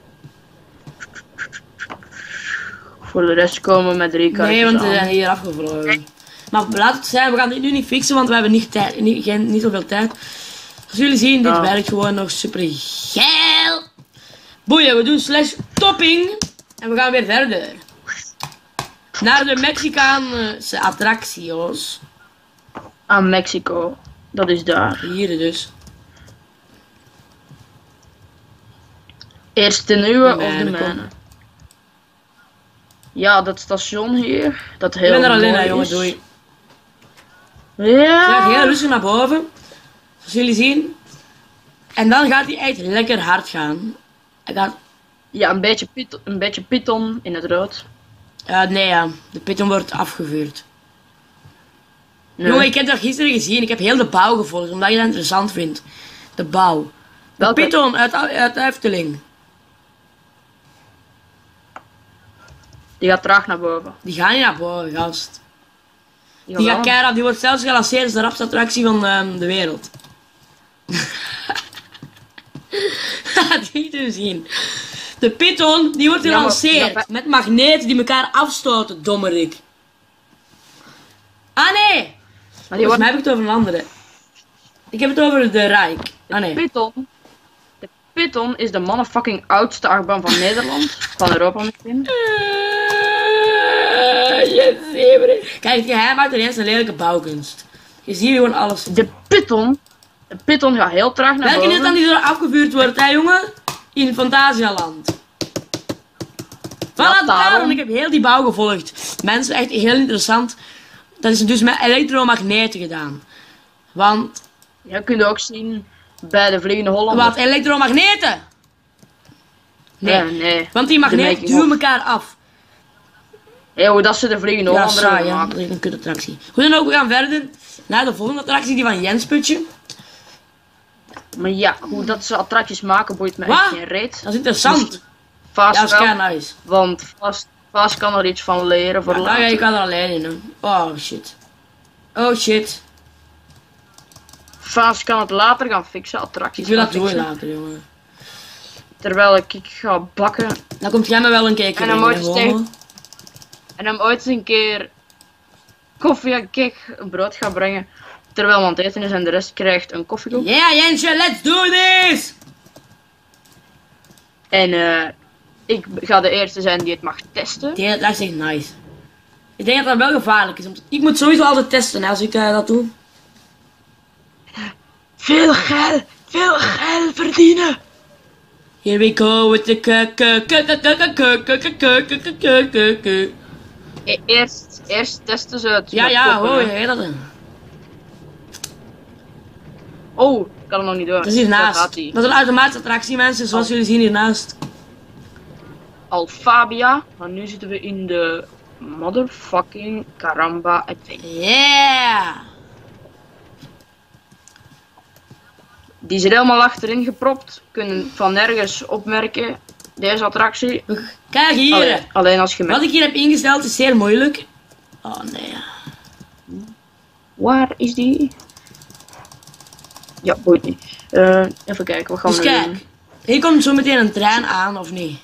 Speaker 2: Voor de rest komen we met 3 karretjes
Speaker 1: Nee, want we
Speaker 2: aan.
Speaker 1: zijn hier afgevlogen. Maar laat het zijn, we gaan dit nu niet fixen, want we hebben niet zoveel tijd. Als jullie zien, dit
Speaker 2: Ja.
Speaker 1: werkt gewoon nog super geil. Boeien, we doen slash topping. En we gaan weer verder. Naar de Mexicaanse attracties.
Speaker 2: Aan Mexico. Dat is daar.
Speaker 1: Hier dus.
Speaker 2: Eerst de nieuwe
Speaker 1: De
Speaker 2: of de
Speaker 1: mijne, kom.
Speaker 2: mijne? Ja, dat station hier. Dat
Speaker 1: Ik
Speaker 2: heel
Speaker 1: ben er alleen
Speaker 2: mooi
Speaker 1: aan, jongen,
Speaker 2: is.
Speaker 1: doei. Ik ga heel
Speaker 2: Ja.
Speaker 1: rustig naar boven. Zoals jullie zien. En dan gaat hij echt lekker hard gaan. Hij gaat...
Speaker 2: Ja, een beetje Python in het rood.
Speaker 1: nee, ja. De piton wordt afgevuurd.
Speaker 2: Nee.
Speaker 1: Jongen, ik heb dat gisteren gezien. Ik heb heel de bouw gevolgd, omdat je dat interessant vindt. De bouw. De
Speaker 2: Welke?
Speaker 1: piton uit de Efteling.
Speaker 2: Die gaat traag naar boven.
Speaker 1: Die gaan niet naar boven, gast. Die
Speaker 2: Jawel.
Speaker 1: gaat keihard. Die wordt zelfs gelanceerd als de rapste attractie van de wereld. Die te zien. De piton, die wordt
Speaker 2: Ja, maar-
Speaker 1: gelanceerd
Speaker 2: ja,
Speaker 1: met magneten die elkaar afstoten, dommerik. Ah nee!
Speaker 2: Maar die
Speaker 1: Volgens
Speaker 2: wordt
Speaker 1: mij heb ik het over een andere. Ik heb het over de Rijk. Ah nee.
Speaker 2: Python. De Python is de motherfucking oudste achtbaan van Nederland. Van Europa misschien.
Speaker 1: Kijk, hij maakt ineens een lelijke bouwkunst. Je ziet gewoon alles.
Speaker 2: De Python gaat heel traag naar
Speaker 1: Welke is
Speaker 2: boven.
Speaker 1: het dan die er afgevuurd wordt, hè jongen? In Fantasialand. Voilà,
Speaker 2: Ja, daarom.
Speaker 1: daarom. Ik heb heel die bouw gevolgd. Mensen, echt heel interessant. Dat is dus met elektromagneten gedaan. Want...
Speaker 2: Je kunt ook zien bij de Vliegende Hollander.
Speaker 1: Wat? Elektromagneten? Nee.
Speaker 2: Nee.
Speaker 1: Want die magneten duwen elkaar af.
Speaker 2: Ja, hoe dat ze de Vliegende
Speaker 1: Ja,
Speaker 2: Hollander
Speaker 1: saai,
Speaker 2: hebben
Speaker 1: ja.
Speaker 2: gemaakt.
Speaker 1: Dat is een kutattractie. Hoe dan ook, we gaan verder naar de volgende attractie, die van Jens Putje.
Speaker 2: Maar ja, hoe dat ze attracties maken boeit me
Speaker 1: Wat?
Speaker 2: echt geen reet.
Speaker 1: Dat is interessant.
Speaker 2: Fast
Speaker 1: Ja, dat is
Speaker 2: wel,
Speaker 1: kei nice.
Speaker 2: want Fast kan er iets van leren voor
Speaker 1: Ja,
Speaker 2: later.
Speaker 1: je kan er alleen in doen. Oh shit. Oh shit.
Speaker 2: Fast kan het later gaan fixen, attracties
Speaker 1: Ik wil dat
Speaker 2: gaan
Speaker 1: doen
Speaker 2: fixen.
Speaker 1: later, jongen.
Speaker 2: Terwijl ik ga bakken.
Speaker 1: Dan komt jij me wel een keer
Speaker 2: En dan
Speaker 1: brengen,
Speaker 2: moet je
Speaker 1: hè,
Speaker 2: tegen-
Speaker 1: gewoon.
Speaker 2: En hem ooit eens een keer koffie en cake een brood gaan brengen. Terwijl we aan het eten is en de rest krijgt een koffiekoek.
Speaker 1: Yeah, Jensje, let's do this!
Speaker 2: En ik ga de eerste zijn die het mag testen.
Speaker 1: Die lijkt echt nice. Ik denk dat dat wel gevaarlijk is. Ik moet sowieso altijd testen hè, als ik dat doe.
Speaker 2: Veel geld verdienen.
Speaker 1: Here we go with the
Speaker 2: Eerst testen ze het.
Speaker 1: Ja,
Speaker 2: met
Speaker 1: ja,
Speaker 2: kloppen,
Speaker 1: hoor
Speaker 2: hè.
Speaker 1: je dat dan?
Speaker 2: Oh, ik kan hem nog niet door.
Speaker 1: Dat is
Speaker 2: Daar
Speaker 1: hiernaast.
Speaker 2: gaat hij.
Speaker 1: Dat is een automatische attractie, mensen, zoals jullie zien hiernaast.
Speaker 2: Alfabia. Maar nu zitten we in de motherfucking Caramba Adventure.
Speaker 1: Yeah!
Speaker 2: Die zit helemaal achterin gepropt. Kunnen van nergens opmerken. Deze attractie.
Speaker 1: Kijk hier.
Speaker 2: Alleen als je
Speaker 1: Wat
Speaker 2: met...
Speaker 1: ik hier heb ingesteld is zeer moeilijk. Oh nee.
Speaker 2: Waar is die? Ja, boeit niet. Even kijken, wat gaan
Speaker 1: Dus
Speaker 2: we nu
Speaker 1: kijk.
Speaker 2: doen?
Speaker 1: Hier komt zo meteen een trein aan, of niet?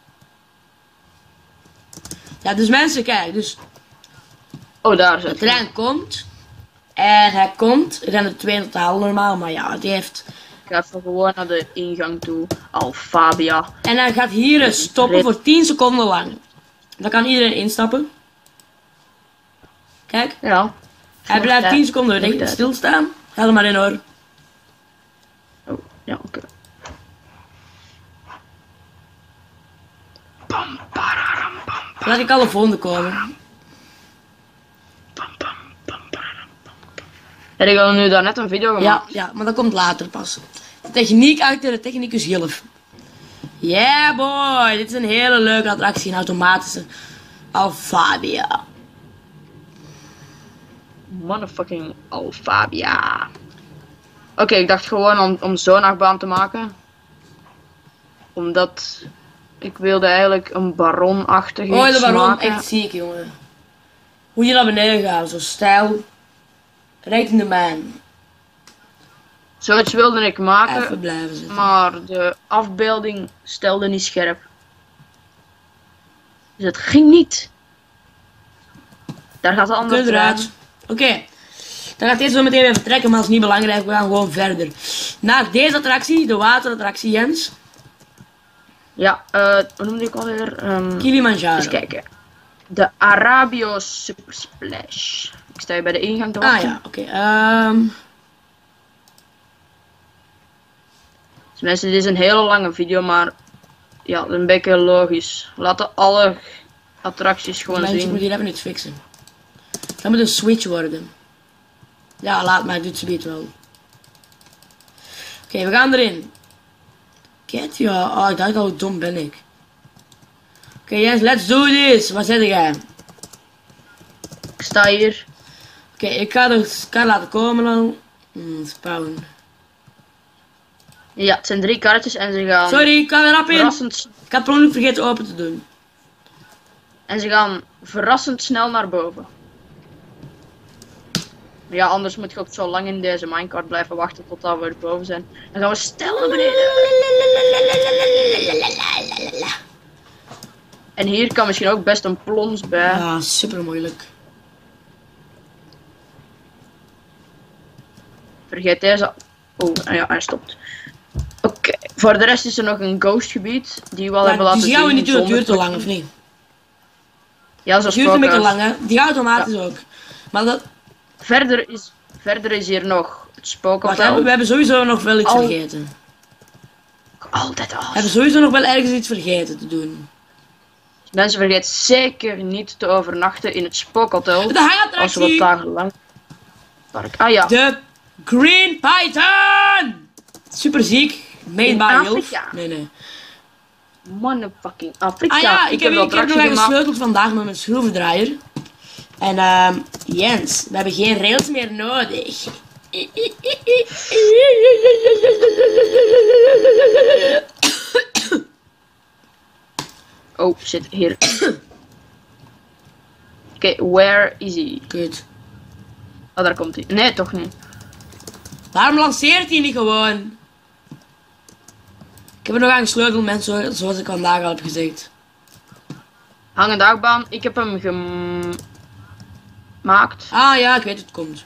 Speaker 1: Ja, dus mensen, kijk. Dus
Speaker 2: Oh, daar
Speaker 1: de
Speaker 2: zit
Speaker 1: trein komt. En hij komt. Er zijn er 2 in totaal normaal, maar ja, die heeft...
Speaker 2: Ik ga even gewoon naar de ingang toe. Alfabia.
Speaker 1: En hij gaat hier stoppen voor 10 seconden lang. Dan kan iedereen instappen. Kijk,
Speaker 2: Ja.
Speaker 1: hij blijft 10 seconden
Speaker 2: Genoeg
Speaker 1: recht
Speaker 2: tijd.
Speaker 1: stilstaan. Ga er maar in hoor.
Speaker 2: Oh, ja, oké. Pam, pararam, pam,
Speaker 1: Laat ik alle volgende komen.
Speaker 2: pam, pam, pam, pararam, pam, pam. Heb ik al nu daarnet een video gemaakt?
Speaker 1: Ja, maar dat komt later pas. De techniek achter de technicus Gilf. Yeah boy, dit is een hele leuke attractie, een automatische Alfabia.
Speaker 2: Motherfucking Alfabia. Oké, ik dacht gewoon om zo'n achtbaan te maken. Omdat ik wilde eigenlijk een baronachtig
Speaker 1: Oh, de
Speaker 2: iets
Speaker 1: baron,
Speaker 2: maken.
Speaker 1: echt ziek jongen. Hoe je naar beneden gaat, zo stijl. Recht in de mijn.
Speaker 2: Zoiets wilde ik maken,
Speaker 1: Even blijven zitten.
Speaker 2: maar de afbeelding stelde niet scherp. Dus het ging niet. Daar gaat de andere
Speaker 1: Kun eruit. Oké. Dan gaat deze zo meteen weer vertrekken, maar dat is niet belangrijk. We gaan gewoon verder. Naar deze attractie, de waterattractie Jens.
Speaker 2: Ja, hoe noemde ik alweer?
Speaker 1: Kilimanjaro.
Speaker 2: Eens kijken. De Arabio Super Splash. Ik sta hier bij de ingang te wachten.
Speaker 1: Ah ja, oké.
Speaker 2: Dus mensen, dit is een hele lange video, maar ja, dat is een beetje logisch. Laten alle attracties gewoon
Speaker 1: Mensen, ik
Speaker 2: zien.
Speaker 1: moet hier even iets fixen. Dat moet een switch worden. Ja, laat maar, doet ze het wel. Oké, we gaan erin. Kijk, ja. Oh, ik dacht al hoe dom ben ik. Oké, yes, let's do this. Wat zeg jij?
Speaker 2: Ik sta hier.
Speaker 1: Oké, ik ga de kar laten komen dan. Spawn.
Speaker 2: Ja, het zijn 3 karretjes en ze gaan
Speaker 1: Sorry, ik kan er rap in.
Speaker 2: verrassend,
Speaker 1: Ik had per ongeluk vergeten open te doen.
Speaker 2: en ze gaan verrassend snel naar boven. Ja, anders moet je ook zo lang in deze minecart blijven wachten totdat we er boven zijn. Dan gaan we snel naar beneden. En hier kan misschien ook best een plons bij.
Speaker 1: Ja, super moeilijk.
Speaker 2: Vergeet deze. Oh, ja, hij stopt. Oké, voor de rest is er nog een ghost gebied die we al hebben laten
Speaker 1: die
Speaker 2: zien.
Speaker 1: gaan we niet doen, het
Speaker 2: zonder
Speaker 1: duurt te lang
Speaker 2: trucs.
Speaker 1: of niet?
Speaker 2: Ja,
Speaker 1: Het
Speaker 2: zoals
Speaker 1: duurt een beetje
Speaker 2: spookhuis.
Speaker 1: lang hè. Die automatisch ook. Maar dat...
Speaker 2: Verder is hier nog het
Speaker 1: Wacht,
Speaker 2: spookhotel.
Speaker 1: we hebben sowieso nog wel iets
Speaker 2: Al-
Speaker 1: vergeten.
Speaker 2: Altijd
Speaker 1: We
Speaker 2: alles.
Speaker 1: hebben sowieso nog wel ergens iets vergeten te doen.
Speaker 2: Mensen, vergeet zeker niet te overnachten in het Spookhotel.
Speaker 1: De
Speaker 2: Als we wat
Speaker 1: hangattractie.
Speaker 2: dagen lang. Ah ja.
Speaker 1: De Green Python. Super ziek. Made
Speaker 2: In
Speaker 1: by
Speaker 2: Afrika.
Speaker 1: Hilf. Nee.
Speaker 2: Motherfucking Afrika.
Speaker 1: Ah ja, ik heb
Speaker 2: een
Speaker 1: nog
Speaker 2: attractie
Speaker 1: even
Speaker 2: gemaakt.
Speaker 1: gesleuteld vandaag met mijn schroevendraaier. En Jens, we hebben geen rails meer nodig.
Speaker 2: Oh, zit hier. Oké, where is he?
Speaker 1: Kut.
Speaker 2: Oh, daar komt hij. Nee, toch niet.
Speaker 1: Waarom lanceert hij niet gewoon? Ik heb er nog aan gesleuteld, mensen, zoals ik vandaag al heb gezegd.
Speaker 2: Hangende achtbaan. Ik heb hem gemaakt.
Speaker 1: Ah ja, ik weet het komt.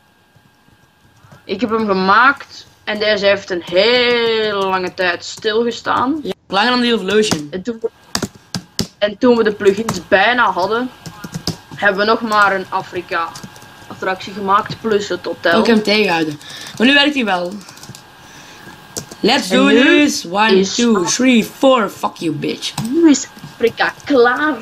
Speaker 2: Ik heb hem gemaakt. En deze heeft een hele lange tijd stilgestaan.
Speaker 1: Ja, langer dan de Evolution.
Speaker 2: En toen we de plugins bijna hadden, hebben we nog maar een Afrika attractie gemaakt plus het hotel.
Speaker 1: Ook hem tegenhouden. Maar nu werkt hij wel. Let's
Speaker 2: En
Speaker 1: do
Speaker 2: nu
Speaker 1: this. 1,
Speaker 2: is
Speaker 1: 2, 3, 4. Fuck you, bitch.
Speaker 2: Nu is Afrika klaar.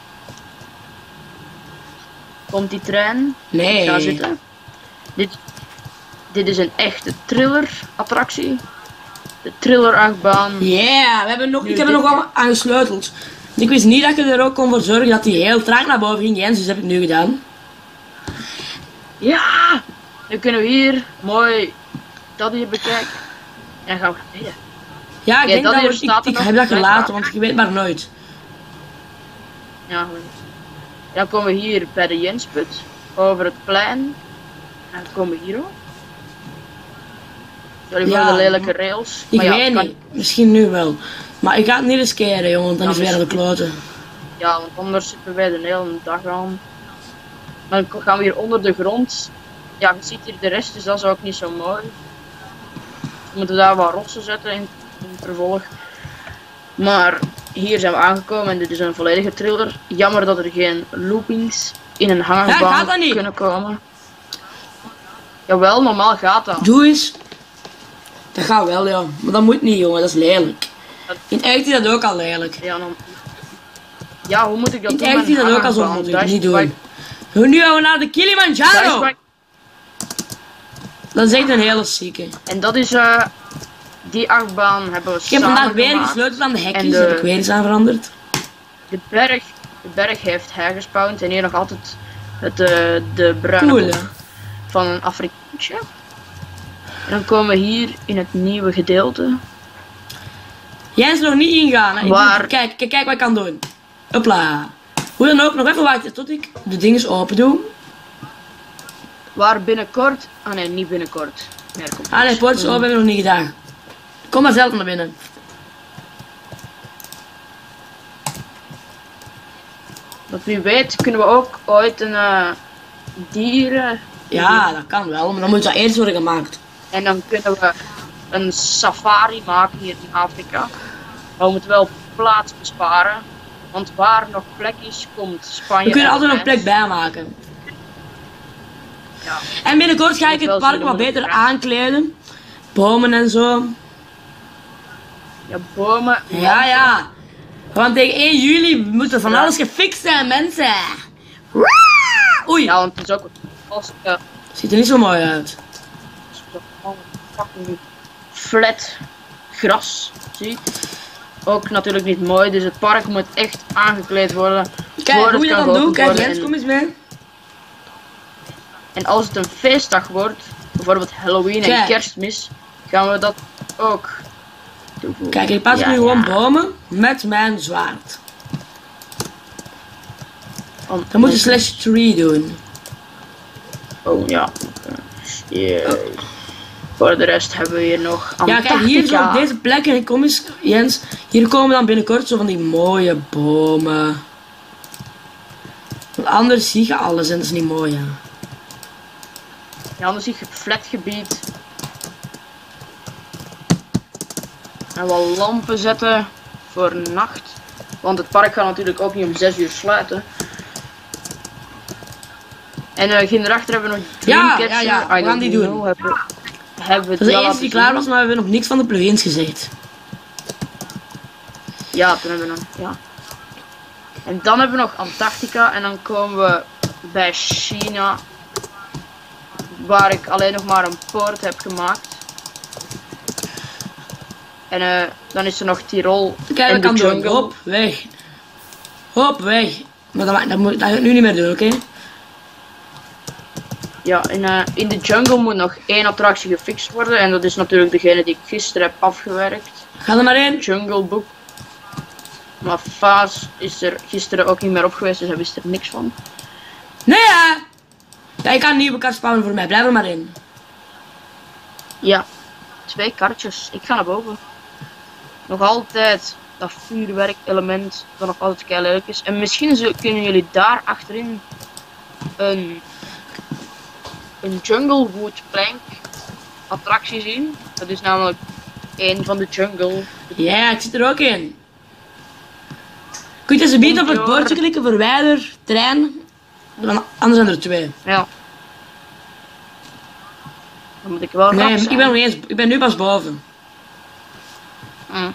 Speaker 2: Komt die trein?
Speaker 1: Nee.
Speaker 2: Ik ga zitten. Dit is een echte thriller attractie. De thriller achtbaan.
Speaker 1: Yeah, ik heb er
Speaker 2: dit-
Speaker 1: nog wel aan gesleuteld. Ik wist niet dat je er ook kon voor zorgen dat hij heel traag naar boven ging, Jens, dus dat heb ik nu gedaan.
Speaker 2: Ja! Nu kunnen we hier mooi dat hier bekijken. En dan gaan we naar beneden.
Speaker 1: Ja, ik
Speaker 2: Ja,
Speaker 1: denk
Speaker 2: dat
Speaker 1: dat
Speaker 2: hier
Speaker 1: ik
Speaker 2: staat er nog,
Speaker 1: heb dat
Speaker 2: blijkbaar.
Speaker 1: gelaten, want je weet maar nooit.
Speaker 2: Ja, goed. Dan komen we hier bij de Jensput. Over het plein. En dan komen we hier ook. Sorry voor
Speaker 1: Ja.
Speaker 2: de lelijke rails.
Speaker 1: Ik
Speaker 2: maar ja,
Speaker 1: weet
Speaker 2: het kan-
Speaker 1: niet, misschien nu wel. Maar ik ga het niet riskeren, jongen, want dan
Speaker 2: Ja,
Speaker 1: is het weer aan de kloten.
Speaker 2: Ja, want anders zitten wij de hele dag aan. Dan gaan we hier onder de grond. Ja, je ziet hier de rest, dus dat is ook niet zo mooi. We moeten daar wat rotsen zetten in het vervolg. Maar hier zijn we aangekomen en dit is een volledige thriller. Jammer dat er geen loopings in een
Speaker 1: Ja, gaat
Speaker 2: hangbaan
Speaker 1: dat niet?
Speaker 2: kunnen komen. Jawel, normaal gaat dat.
Speaker 1: Doe eens. Dat gaat wel, ja. Maar dat moet niet, jongen, dat is lelijk. In echt is dat ook al lelijk.
Speaker 2: Ja, hoe moet ik dat
Speaker 1: In
Speaker 2: doen?
Speaker 1: echt
Speaker 2: met
Speaker 1: is
Speaker 2: een
Speaker 1: dat ook al zo,
Speaker 2: hangbaan?
Speaker 1: moet ik
Speaker 2: Daar
Speaker 1: het
Speaker 2: is
Speaker 1: niet
Speaker 2: waar-
Speaker 1: doen. Nu gaan we naar de
Speaker 2: daar is
Speaker 1: Kilimanjaro.
Speaker 2: waar-
Speaker 1: Dat is echt een hele zieke.
Speaker 2: En dat is die achtbaan hebben we
Speaker 1: Ik heb vandaag weer
Speaker 2: gemaakt.
Speaker 1: gesleuteld aan de hekjes,
Speaker 2: En de-
Speaker 1: daar heb ik weer eens aan veranderd.
Speaker 2: De berg heeft hij gespawned en hier nog altijd de bruine
Speaker 1: Cool,
Speaker 2: kop
Speaker 1: hè?
Speaker 2: van een Afrikaantje. En dan komen we hier in het nieuwe gedeelte.
Speaker 1: Jens nog niet ingaan, hè.
Speaker 2: Waar?
Speaker 1: Kijk wat ik kan doen. Hopla. Hoe dan ook, nog even wachten tot ik de dingen open doe.
Speaker 2: Waar binnenkort... Ah nee, niet binnenkort. Nee, er komt
Speaker 1: Ah nee,
Speaker 2: niks.
Speaker 1: poortjes open hebben we nog niet gedaan. Kom maar zelf naar binnen.
Speaker 2: Want wie weet kunnen we ook ooit een dieren...
Speaker 1: Ja, dat kan wel, maar dan moet dat eerst worden gemaakt.
Speaker 2: En dan kunnen we een safari maken hier in Afrika. Maar we moeten wel plaats besparen. Want waar nog plek is, komt Spanje.
Speaker 1: We kunnen
Speaker 2: en
Speaker 1: altijd nog
Speaker 2: Romeins.
Speaker 1: plek bijmaken.
Speaker 2: Ja.
Speaker 1: En binnenkort ga ik
Speaker 2: Moet
Speaker 1: het
Speaker 2: wel
Speaker 1: park
Speaker 2: zien,
Speaker 1: wat
Speaker 2: dan moet
Speaker 1: beter
Speaker 2: het
Speaker 1: aankleden. Bomen en zo.
Speaker 2: Ja, bomen.
Speaker 1: Ja. Want tegen 1 juli moet er van alles gefixt zijn, mensen. Oei,
Speaker 2: Ja, want het is ook als
Speaker 1: ziet er niet zo mooi uit.
Speaker 2: fucking flat gras ziet. Ook natuurlijk niet mooi, dus het park moet echt aangekleed worden.
Speaker 1: Kijk,
Speaker 2: voordat
Speaker 1: hoe je
Speaker 2: het
Speaker 1: dat
Speaker 2: kan
Speaker 1: dan doet.
Speaker 2: geopend
Speaker 1: Kijk,
Speaker 2: worden.
Speaker 1: Jens, kom eens mee.
Speaker 2: En als het een feestdag wordt, bijvoorbeeld Halloween en
Speaker 1: Kijk.
Speaker 2: Kerstmis, gaan we dat ook toevoegen.
Speaker 1: Kijk, ik pas
Speaker 2: Ja,
Speaker 1: nu gewoon
Speaker 2: ja.
Speaker 1: bomen met mijn zwaard.
Speaker 2: Om-
Speaker 1: Dan moet je slash 3 doen.
Speaker 2: Oh ja. Yeah. Voor de rest hebben we hier nog
Speaker 1: Ja, kijk, hier zo op
Speaker 2: Antarctica.
Speaker 1: deze plek, en kom eens, Jens, hier komen dan binnenkort zo van die mooie bomen. Want anders zie je alles en dat is niet mooi, ja.
Speaker 2: Ja, anders zie je flat gebied. En wat lampen zetten voor nacht. Want het park gaat natuurlijk ook niet om 6 uur sluiten. En hierachter hebben we nog Dreamcatcher.
Speaker 1: ja, we
Speaker 2: I
Speaker 1: gaan
Speaker 2: don't
Speaker 1: die doen.
Speaker 2: know, hebben we
Speaker 1: Dat is de
Speaker 2: wel
Speaker 1: eerste
Speaker 2: laten
Speaker 1: die klaar
Speaker 2: zien.
Speaker 1: was, maar we hebben nog niks van de plugins gezegd.
Speaker 2: Ja, toen hebben we nog. Ja. En dan hebben we nog Antarctica en dan komen we bij China. Waar ik alleen nog maar een poort heb gemaakt. En dan is er nog Tirol
Speaker 1: Kijk,
Speaker 2: en
Speaker 1: dat
Speaker 2: de
Speaker 1: kan
Speaker 2: jungle.
Speaker 1: doen. Hop, weg. Hop, weg. Maar dat ga ik nu niet meer doen, oké?
Speaker 2: Ja, in de jungle moet nog 1 attractie gefixt worden. En dat is natuurlijk degene die ik gisteren heb afgewerkt.
Speaker 1: Ga er maar in.
Speaker 2: Jungle Book. Maar Faas is er gisteren ook niet meer op geweest, dus hij wist er niks van.
Speaker 1: Nee, ja. Ja, je kan een nieuwe kaart spawnen voor mij. Blijf er maar in.
Speaker 2: Ja, 2 kaartjes. Ik ga naar boven. Nog altijd dat vuurwerk element dat nog altijd kei leuk is. En misschien kunnen jullie daar achterin een Jungle Wood plank attractie zien. Dat is namelijk één van de jungle.
Speaker 1: Ja, ik zit er ook in. Kun je alsjeblieft op het bordje klikken, verwijder, trein. Want anders zijn er 2.
Speaker 2: Ja. Dan moet ik wel
Speaker 1: Nee,
Speaker 2: rap zijn.
Speaker 1: ik ben nu pas boven.
Speaker 2: Mm.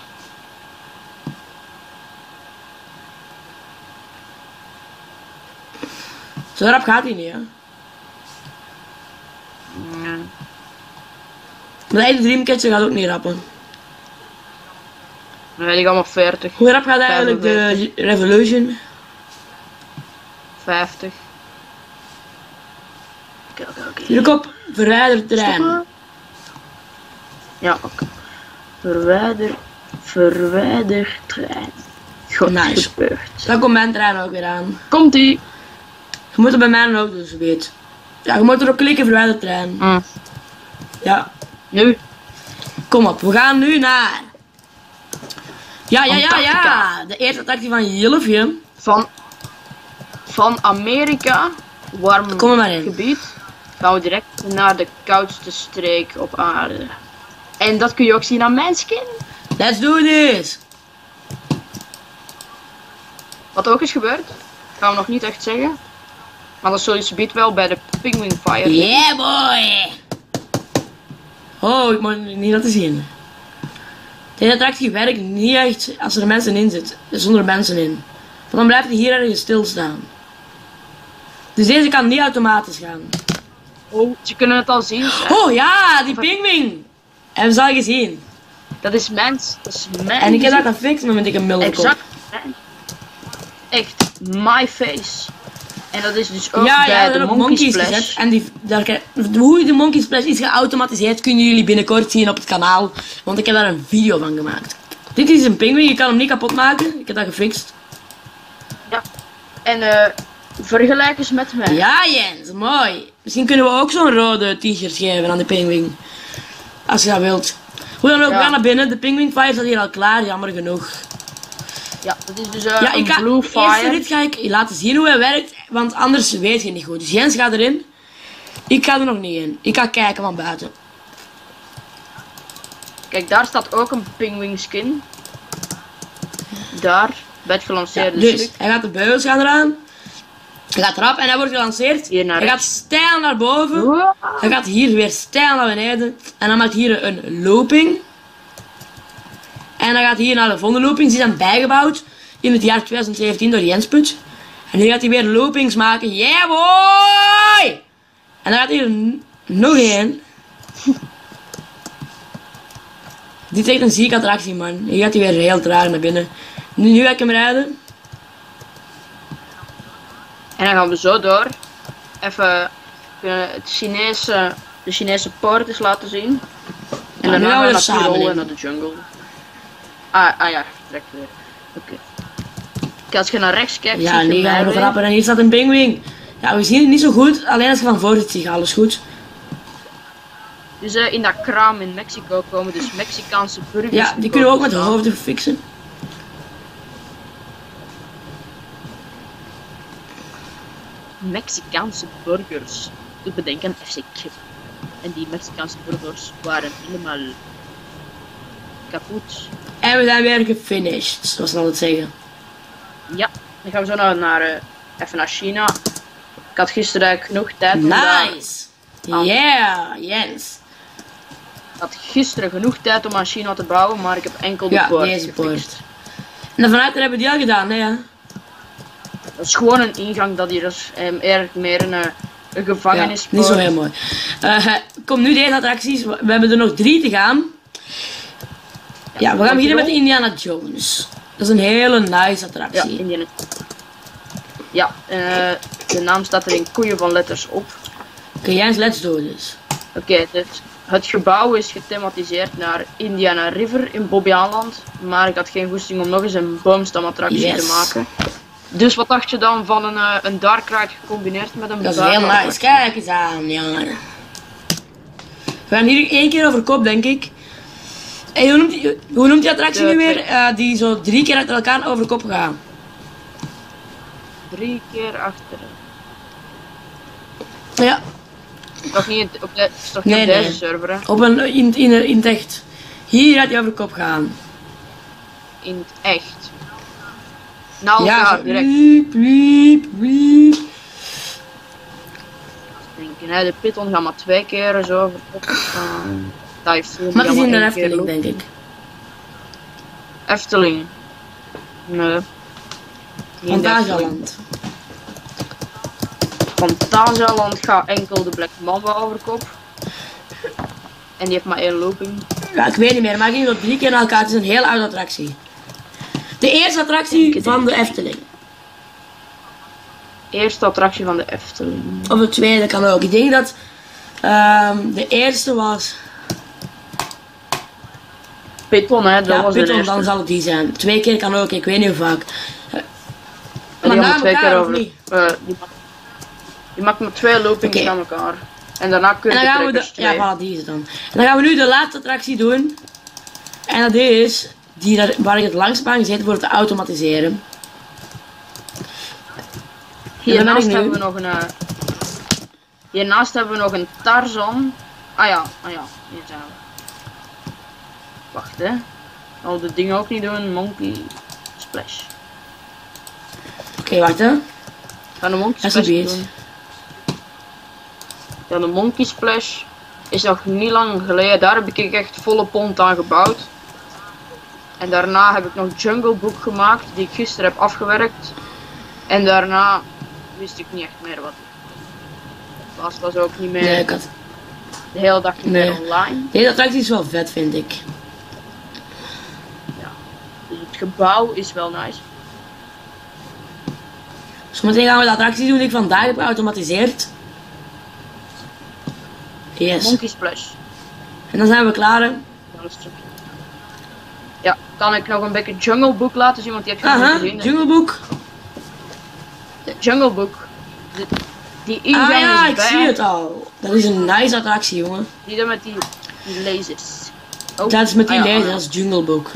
Speaker 1: Zo rap gaat hij niet, hè.
Speaker 2: Mm.
Speaker 1: Maar de Dreamcatcher gaat ook niet rappen.
Speaker 2: Dan weet ik allemaal 40,
Speaker 1: Hoe rap gaat eigenlijk de Revolution?
Speaker 2: 50. Oké.
Speaker 1: Druk op verwijder trein.
Speaker 2: Stoppen. Ja, oké. Verwijder trein. Goed
Speaker 1: Nice.
Speaker 2: gebeurd.
Speaker 1: Dan komt mijn trein ook weer aan.
Speaker 2: Komt ie.
Speaker 1: Je moet er bij mij ook dus weet. Ja, je moet erop klikken, verwijder trein.
Speaker 2: Mm.
Speaker 1: Ja,
Speaker 2: Nu.
Speaker 1: kom op. We gaan nu naar... Ja.
Speaker 2: Antarctica.
Speaker 1: De eerste attractie van Jilfje.
Speaker 2: Van Amerika, warm
Speaker 1: Kom er maar in.
Speaker 2: gebied, gaan we direct naar de koudste streek op aarde. En dat kun je ook zien aan mijn skin.
Speaker 1: Let's do this.
Speaker 2: Wat ook is gebeurd, gaan we nog niet echt zeggen. Maar dat zul je subiet wel bij de Penguin Fire.
Speaker 1: Yeah boy. Oh, ik moet het niet laten zien. Deze attractie werkt niet echt als er mensen in zitten. Zonder mensen in. Want dan blijft hij hier ergens stilstaan. Dus deze kan niet automatisch gaan.
Speaker 2: Oh, ze kunnen het al zien.
Speaker 1: Oh ja, die pinguïn. Hebben ze al gezien.
Speaker 2: Dat is mijn.
Speaker 1: En ik heb dat gefixt met mijn dikke mulkop.
Speaker 2: Exact. Echt, my face. En dat is dus ook
Speaker 1: Ja,
Speaker 2: bij
Speaker 1: dat
Speaker 2: de
Speaker 1: heb ik
Speaker 2: Monkey
Speaker 1: monkeys
Speaker 2: Splash.
Speaker 1: gezet. En hoe de Monkey Splash is geautomatiseerd kunnen jullie binnenkort zien op het kanaal. Want ik heb daar een video van gemaakt. Dit is een pinguïn, je kan hem niet kapot maken. Ik heb dat gefixt.
Speaker 2: Ja. En vergelijk eens met mij.
Speaker 1: Ja Jens, mooi. Misschien kunnen we ook zo'n rode t-shirt geven aan de pinguïn. Als je dat wilt. Hoe dan ook, we
Speaker 2: Ja.
Speaker 1: gaan naar binnen. De Penguin Fire staat hier al klaar, jammer genoeg.
Speaker 2: Ja, dat is dus
Speaker 1: Ja,
Speaker 2: een Blue
Speaker 1: eerste
Speaker 2: Fire.
Speaker 1: rit ga ik je laten zien hoe hij werkt, want anders weet je niet goed. Dus Jens gaat erin. Ik ga er nog niet in. Ik ga kijken van buiten.
Speaker 2: Kijk, daar staat ook een penguin skin. Daar, bij het
Speaker 1: Ja,
Speaker 2: gelanceerde
Speaker 1: dus,
Speaker 2: stuk.
Speaker 1: hij gaat de beugels gaan eraan. Hij gaat erop en hij wordt gelanceerd.
Speaker 2: Hier naar
Speaker 1: Hij gaat
Speaker 2: rechts.
Speaker 1: stijl naar boven.
Speaker 2: Wow.
Speaker 1: Hij gaat hier weer stijl naar beneden. En dan maakt hier een looping. En dan gaat hier naar de volgende looping. Die zijn bijgebouwd in het jaar 2017 door Jens Put. En nu gaat hij weer loopings maken. Yeah boy! En dan gaat hij er nog één. Dit is echt een zieke attractie man. Hier gaat hij weer heel traag naar binnen. Nu ga ik hem rijden.
Speaker 2: En dan gaan we zo door. Even de Chinese poort eens laten zien. En
Speaker 1: Ja, nu
Speaker 2: daarna
Speaker 1: gaan we
Speaker 2: gaan we
Speaker 1: er
Speaker 2: naar
Speaker 1: samen
Speaker 2: Tirol
Speaker 1: in.
Speaker 2: en naar de jungle. Ah ja, direct weer. Oké. Kijk, als je naar rechts kijkt,
Speaker 1: Ja,
Speaker 2: zie
Speaker 1: nu
Speaker 2: je
Speaker 1: gaan we
Speaker 2: mij
Speaker 1: nog
Speaker 2: weer.
Speaker 1: rappen. En hier staat een pinguïn. Ja, we zien het niet zo goed. Alleen als je van voor zit, zie je alles goed.
Speaker 2: Dus in dat kraam in Mexico komen dus Mexicaanse burgers.
Speaker 1: Ja, die kunnen we ook met de
Speaker 2: staan.
Speaker 1: hoofden fixen.
Speaker 2: Mexicaanse burgers. Doet bedenken aan FC Kip. En die Mexicaanse burgers waren helemaal kapot.
Speaker 1: En we zijn weer gefinished, zoals ze altijd zeggen.
Speaker 2: Ja, dan gaan we zo even naar China. Ik had gisteren eigenlijk genoeg tijd om daar...
Speaker 1: Nice! Yeah, Jens.
Speaker 2: Ik had gisteren genoeg tijd om aan China te bouwen, maar ik heb enkel de
Speaker 1: Ja,
Speaker 2: poort
Speaker 1: deze
Speaker 2: gefixt.
Speaker 1: poort. En vanuit daar hebben we die al gedaan, hè? Ja.
Speaker 2: Dat is gewoon een ingang dat hier is. Eigenlijk meer een gevangenis.
Speaker 1: Ja, niet zo heel mooi. Kom nu deze attracties. We hebben er nog 3 te gaan. Ja, we gaan beginnen met Indiana Jones. Dat is een hele nice attractie.
Speaker 2: Ja, Indiana. Ja, de naam staat er in koeien van letters op.
Speaker 1: Oké, Jens, let's do this.
Speaker 2: Oké, het gebouw is gethematiseerd naar Indiana River in Bobbejaanland. Maar ik had geen goesting om nog eens een boomstamattractie te maken. Dus wat dacht je dan van een dark ride gecombineerd met een
Speaker 1: Dat is heel nice. Kijk eens aan, jongen. We gaan hier 1 keer over kop, denk ik. Hey, hoe noemt die attractie nu weer? Die zo 3 keer achter elkaar over kop gaan.
Speaker 2: 3 keer achter.
Speaker 1: Ja.
Speaker 2: Nog niet op deze server, hè?
Speaker 1: Op in het echt. Hier gaat hij over kop gaan.
Speaker 2: In het echt. Nou,
Speaker 1: ja,
Speaker 2: direct.
Speaker 1: Wiep.
Speaker 2: Denken, hè? De Python gaat maar 2 keer zo over kop gaan. Typhoon,
Speaker 1: maar het is in de Efteling, denk ik.
Speaker 2: Efteling. Nee.
Speaker 1: Fantasialand.
Speaker 2: Fantasialand gaat enkel de Black Mamba over kop. En die heeft maar 1 looping.
Speaker 1: Ja, ik weet niet meer, maar ik ging tot 3 keer naar elkaar. Het is een heel oude attractie. De eerste attractie van de Efteling.
Speaker 2: Eerste attractie van de Efteling.
Speaker 1: Of de tweede kan ook. Ik denk dat de eerste was...
Speaker 2: Python, hè? Dat was
Speaker 1: Python,
Speaker 2: de eerste.
Speaker 1: dan zal het die zijn. 2 keer kan ook, ik weet niet hoe vaak.
Speaker 2: Maar na 2 keer over.
Speaker 1: Niet?
Speaker 2: Je maakt maar 2 loopings aan elkaar. En daarna kun je de
Speaker 1: ja, voilà, die is het dan. En dan gaan we nu de laatste attractie doen. En dat is waar ik het langst ben gezeten voor het te automatiseren.
Speaker 2: Hiernaast hebben we nog een Tarzan. Ah ja, hier zijn we. Wacht, hè. Al de dingen ook niet doen. Monkey Splash.
Speaker 1: Oké, wacht, hè.
Speaker 2: Ga de Monkey Splash doen. Ja, de Monkey Splash is nog niet lang geleden. Daar heb ik echt volle pond aan gebouwd. En daarna heb ik nog Jungle Book gemaakt, die ik gisteren heb afgewerkt. En daarna wist ik niet echt meer wat. Het was ook niet meer.
Speaker 1: Nee, ik had...
Speaker 2: De hele dag niet meer online.
Speaker 1: Deze attractie is wel vet, vind ik.
Speaker 2: Ja. Dus het gebouw is wel nice.
Speaker 1: Zometeen gaan we de attractie doen die ik vandaag heb geautomatiseerd. Yes.
Speaker 2: Monkey Splash.
Speaker 1: En dan zijn we klaar, hè.
Speaker 2: Ja, kan ik nog een beetje Jungle Book laten zien, want die heb je nog niet gezien.
Speaker 1: Jungle Book.
Speaker 2: De Jungle Book. Die ingang
Speaker 1: ja,
Speaker 2: is
Speaker 1: ik zie het al. Dat is een nice attractie, jongen.
Speaker 2: Die dan met die lasers.
Speaker 1: Oh. Dat is met die lasers, dat is Jungle Book.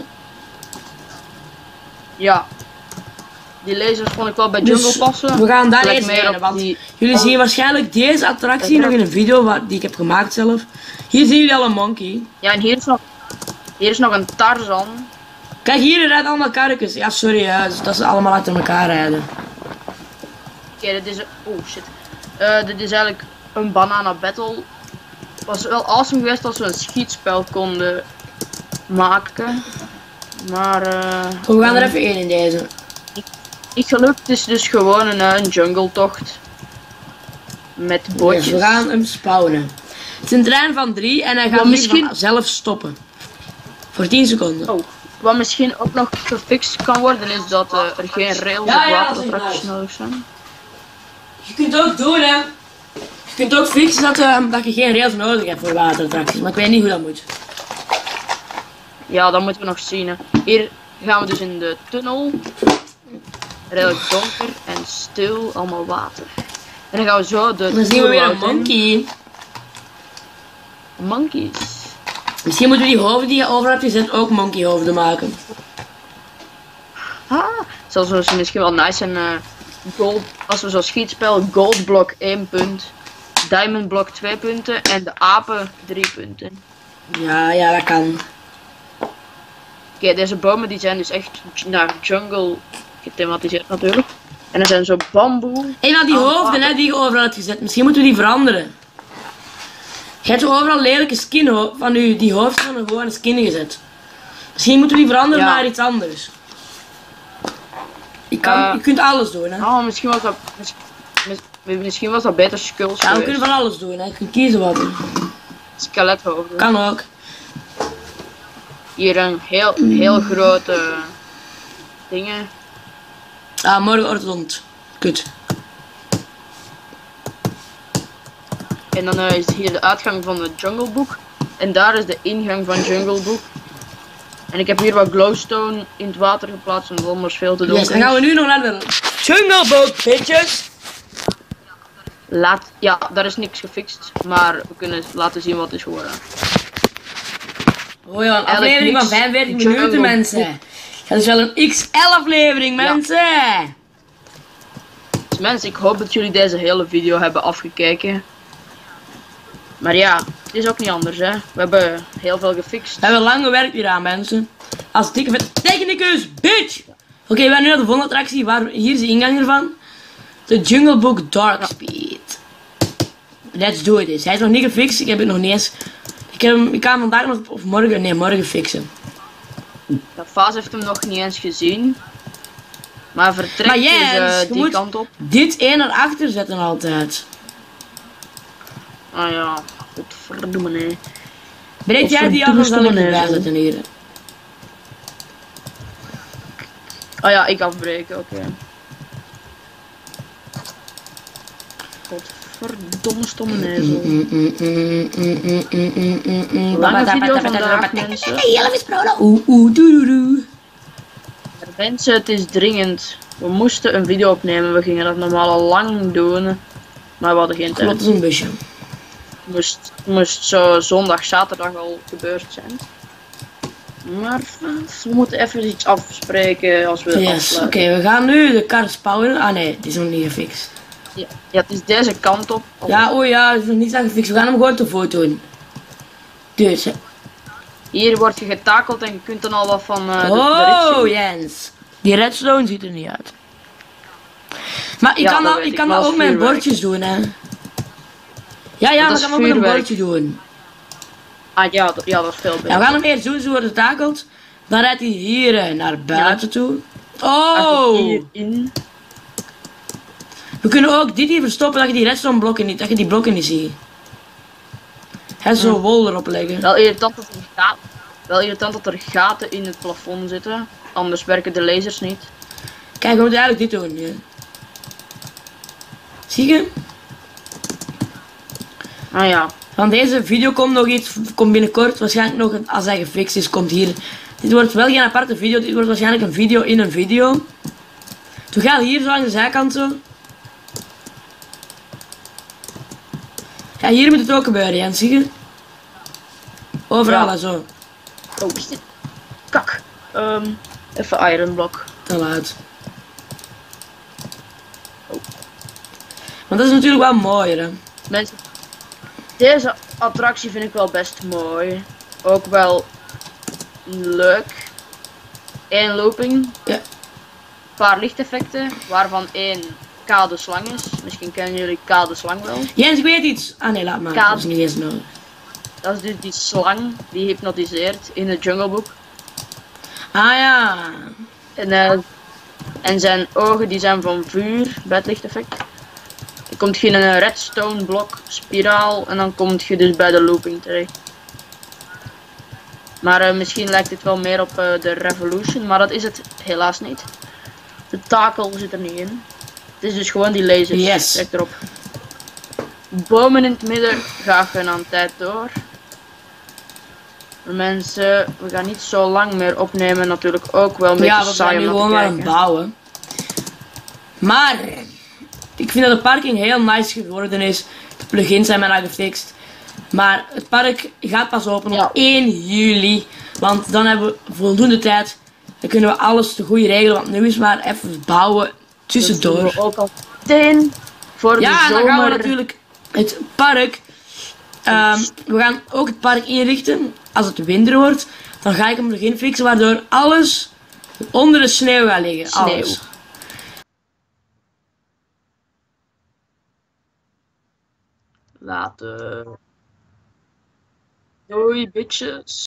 Speaker 2: Ja. Die lasers vond ik wel bij Jungle passen.
Speaker 1: We gaan daar eerst heen, want jullie zien waarschijnlijk deze attractie nog in een video die ik heb gemaakt zelf. Hier zien jullie al een monkey.
Speaker 2: Ja, en hier is nog een Tarzan.
Speaker 1: Kijk, hier rijden allemaal karretjes. Ja, sorry, dat ze allemaal achter elkaar rijden.
Speaker 2: Oké, dit is... Oh, shit. Dit is eigenlijk een Banana Battle. Het was wel awesome geweest als we een schietspel konden maken. Maar...
Speaker 1: we gaan er even één in deze.
Speaker 2: Niet gelukt is dus gewoon een jungle tocht. Met bootjes.
Speaker 1: Yes, we gaan hem spawnen. Het is een trein van 3 en hij gaat misschien zelf stoppen. Voor 10 seconden.
Speaker 2: Oh, wat misschien ook nog gefixt kan worden is dat er geen rails of waterattracties nodig zijn.
Speaker 1: Je kunt ook doen, hè. Je kunt ook fixen dat je geen rails nodig hebt voor waterattracties, maar ik weet niet hoe dat moet.
Speaker 2: Ja, dat moeten we nog zien, hè. Hier gaan we dus in de tunnel. Redelijk donker en stil, allemaal water. En dan gaan we zo de...
Speaker 1: Dan zien we weer een monkey.
Speaker 2: Monkeys.
Speaker 1: Misschien moeten we die hoofden die je over hebt gezet ook monkeyhoofden maken.
Speaker 2: Zal zo misschien wel nice zijn. Gold, als we zo schietspel, gold blok 1 punt, diamond blok 2 punten en de apen 3 punten.
Speaker 1: Ja, dat kan.
Speaker 2: Oké, deze bomen die zijn dus echt naar jungle gethematiseerd natuurlijk. En er zijn zo bamboe.
Speaker 1: En dan die hoofden hè, die je overal hebt gezet, misschien moeten we die veranderen. Je hebt overal lelijke skin van die hoofd van een gewone skin gezet. Misschien moeten we die veranderen naar iets anders. Je kunt alles doen, hè.
Speaker 2: Oh, misschien was dat... Misschien was dat beter skulls
Speaker 1: Ja, we kunnen van alles doen, hè. Je kunt kiezen wat.
Speaker 2: Skelethoofden.
Speaker 1: Kan ook.
Speaker 2: Hier een heel grote... dingen.
Speaker 1: Ah, morgen orthodont. Kut.
Speaker 2: En dan is hier de uitgang van het Jungle Book. En daar is de ingang van Jungle Book. En ik heb hier wat glowstone in het water geplaatst, omdat het anders veel te donker is.
Speaker 1: Dan gaan we nu nog naar de Jungle Book, bitches.
Speaker 2: Ja, daar is niks gefixt, maar we kunnen laten zien wat het is geworden.
Speaker 1: Oh ja, een aflevering van 45 minuten, mensen. Dat is wel een XL-aflevering, mensen. Ja.
Speaker 2: Dus mensen, ik hoop dat jullie deze hele video hebben afgekeken. Maar ja, het is ook niet anders, hè. We hebben heel veel gefixt.
Speaker 1: We hebben lang gewerkt hier aan, mensen. Als dikke vet technicus, bitch! Oké, we gaan nu naar de volgende attractie. Hier is de ingang ervan. De Jungle Book Dark Speed. Let's do this. Hij is nog niet gefixt. Ik heb het nog niet eens... Ik kan hem vandaag nog of morgen... Nee, morgen fixen.
Speaker 2: De Faas heeft hem nog niet eens gezien. Maar vertrekt dus die kant op.
Speaker 1: Dit 1 naar achter zetten altijd.
Speaker 2: Ah ja, godverdomme nee.
Speaker 1: Breek jij die af, dan zal ik erbij zetten hier.
Speaker 2: Ah ja, ik afbreken, oké. Godverdomme stomme nezel. Lange video vandaag, mensen.
Speaker 1: Elvis Presley. Doe.
Speaker 2: Mensen, het is dringend. We moesten een video opnemen. We gingen dat normaal al lang doen. Maar we hadden geen tijd.
Speaker 1: Klopt, een busje.
Speaker 2: Moest zo zondag, zaterdag al gebeurd zijn. Maar we moeten even iets afspreken als we afsluiten.
Speaker 1: Oké, we gaan nu de kar spouwen. Ah nee, het is nog niet gefixt.
Speaker 2: Ja, het is deze kant op.
Speaker 1: Ja, oh ja, het is nog niet aan gefixt. We gaan hem gewoon te foto doen. Dus.
Speaker 2: Hier word je getakeld en je kunt dan al wat van de
Speaker 1: oh,
Speaker 2: rit zien.
Speaker 1: Jens. Die redstone ziet er niet uit. Maar ik kan dat ook met bordjes doen, hè. Ja, maar ik kan ook met een bordje doen.
Speaker 2: Ah ja, dat is veel beter.
Speaker 1: Ja, we gaan hem eerst doen, zo wordt het getakeld. Dan rijdt hij hier naar buiten toe. Oh!
Speaker 2: Hierin.
Speaker 1: We kunnen ook dit hier verstoppen, dat je die redstone blokken niet, dat je die blokken niet ziet. Hij is zo wol erop leggen.
Speaker 2: Wel irritant dat er gaten in het plafond zitten. Anders werken de lasers niet.
Speaker 1: Kijk, we moeten eigenlijk dit doen. Ja. Zie je?
Speaker 2: Ah ja.
Speaker 1: Van deze video komt nog iets, komt binnenkort, waarschijnlijk nog, als hij gefixt is, komt hier. Dit wordt wel geen aparte video, dit wordt waarschijnlijk een video in een video. Toen gaat hier zo aan de zijkant zo. Ja, hier moet het ook gebeuren, Jens, zie je? Overal
Speaker 2: ja.
Speaker 1: en zo.
Speaker 2: Oh, is dit? Kak. Even iron block.
Speaker 1: Te laat. Oh. Want dat is natuurlijk wel mooier, hè.
Speaker 2: Mensen, deze attractie vind ik wel best mooi. Ook wel leuk. 1 looping.
Speaker 1: Ja.
Speaker 2: Een paar lichteffecten, waarvan 1 kade slang is. Misschien kennen jullie kade slang wel.
Speaker 1: Jens, ik weet iets. Ah nee, laat maar. Dat is niet eens nodig.
Speaker 2: Dat is dus die slang die hypnotiseert in het Jungle Book.
Speaker 1: Ah ja.
Speaker 2: En zijn ogen die zijn van vuur bij het lichteffect. Dan komt je in een redstone blok spiraal en dan kom je dus bij de looping terecht. Maar misschien lijkt het wel meer op de Revolution, maar dat is het helaas niet. De takel zit er niet in. Het is dus gewoon die lasers.
Speaker 1: Yes.
Speaker 2: Kijk erop. Bomen in het midden gaat je aan tijd door. Mensen, we gaan niet zo lang meer opnemen, natuurlijk ook wel een beetje saai om te kijken. Ja, we zijn nu gewoon aan het
Speaker 1: bouwen. Maar ik vind dat de parking heel nice geworden is. De plugins zijn bijna gefixt. Maar het park gaat pas open op 1 juli. Want dan hebben we voldoende tijd. Dan kunnen we alles te goed regelen. Want nu is maar even bouwen tussendoor.
Speaker 2: Dat doen we ook al meteen voor de zomer.
Speaker 1: Ja, dan gaan we natuurlijk het park. We gaan ook het park inrichten. Als het winter wordt, dan ga ik hem erin fixen. Waardoor alles onder de sneeuw gaat liggen. Alles.
Speaker 2: Later. Doei, bitches.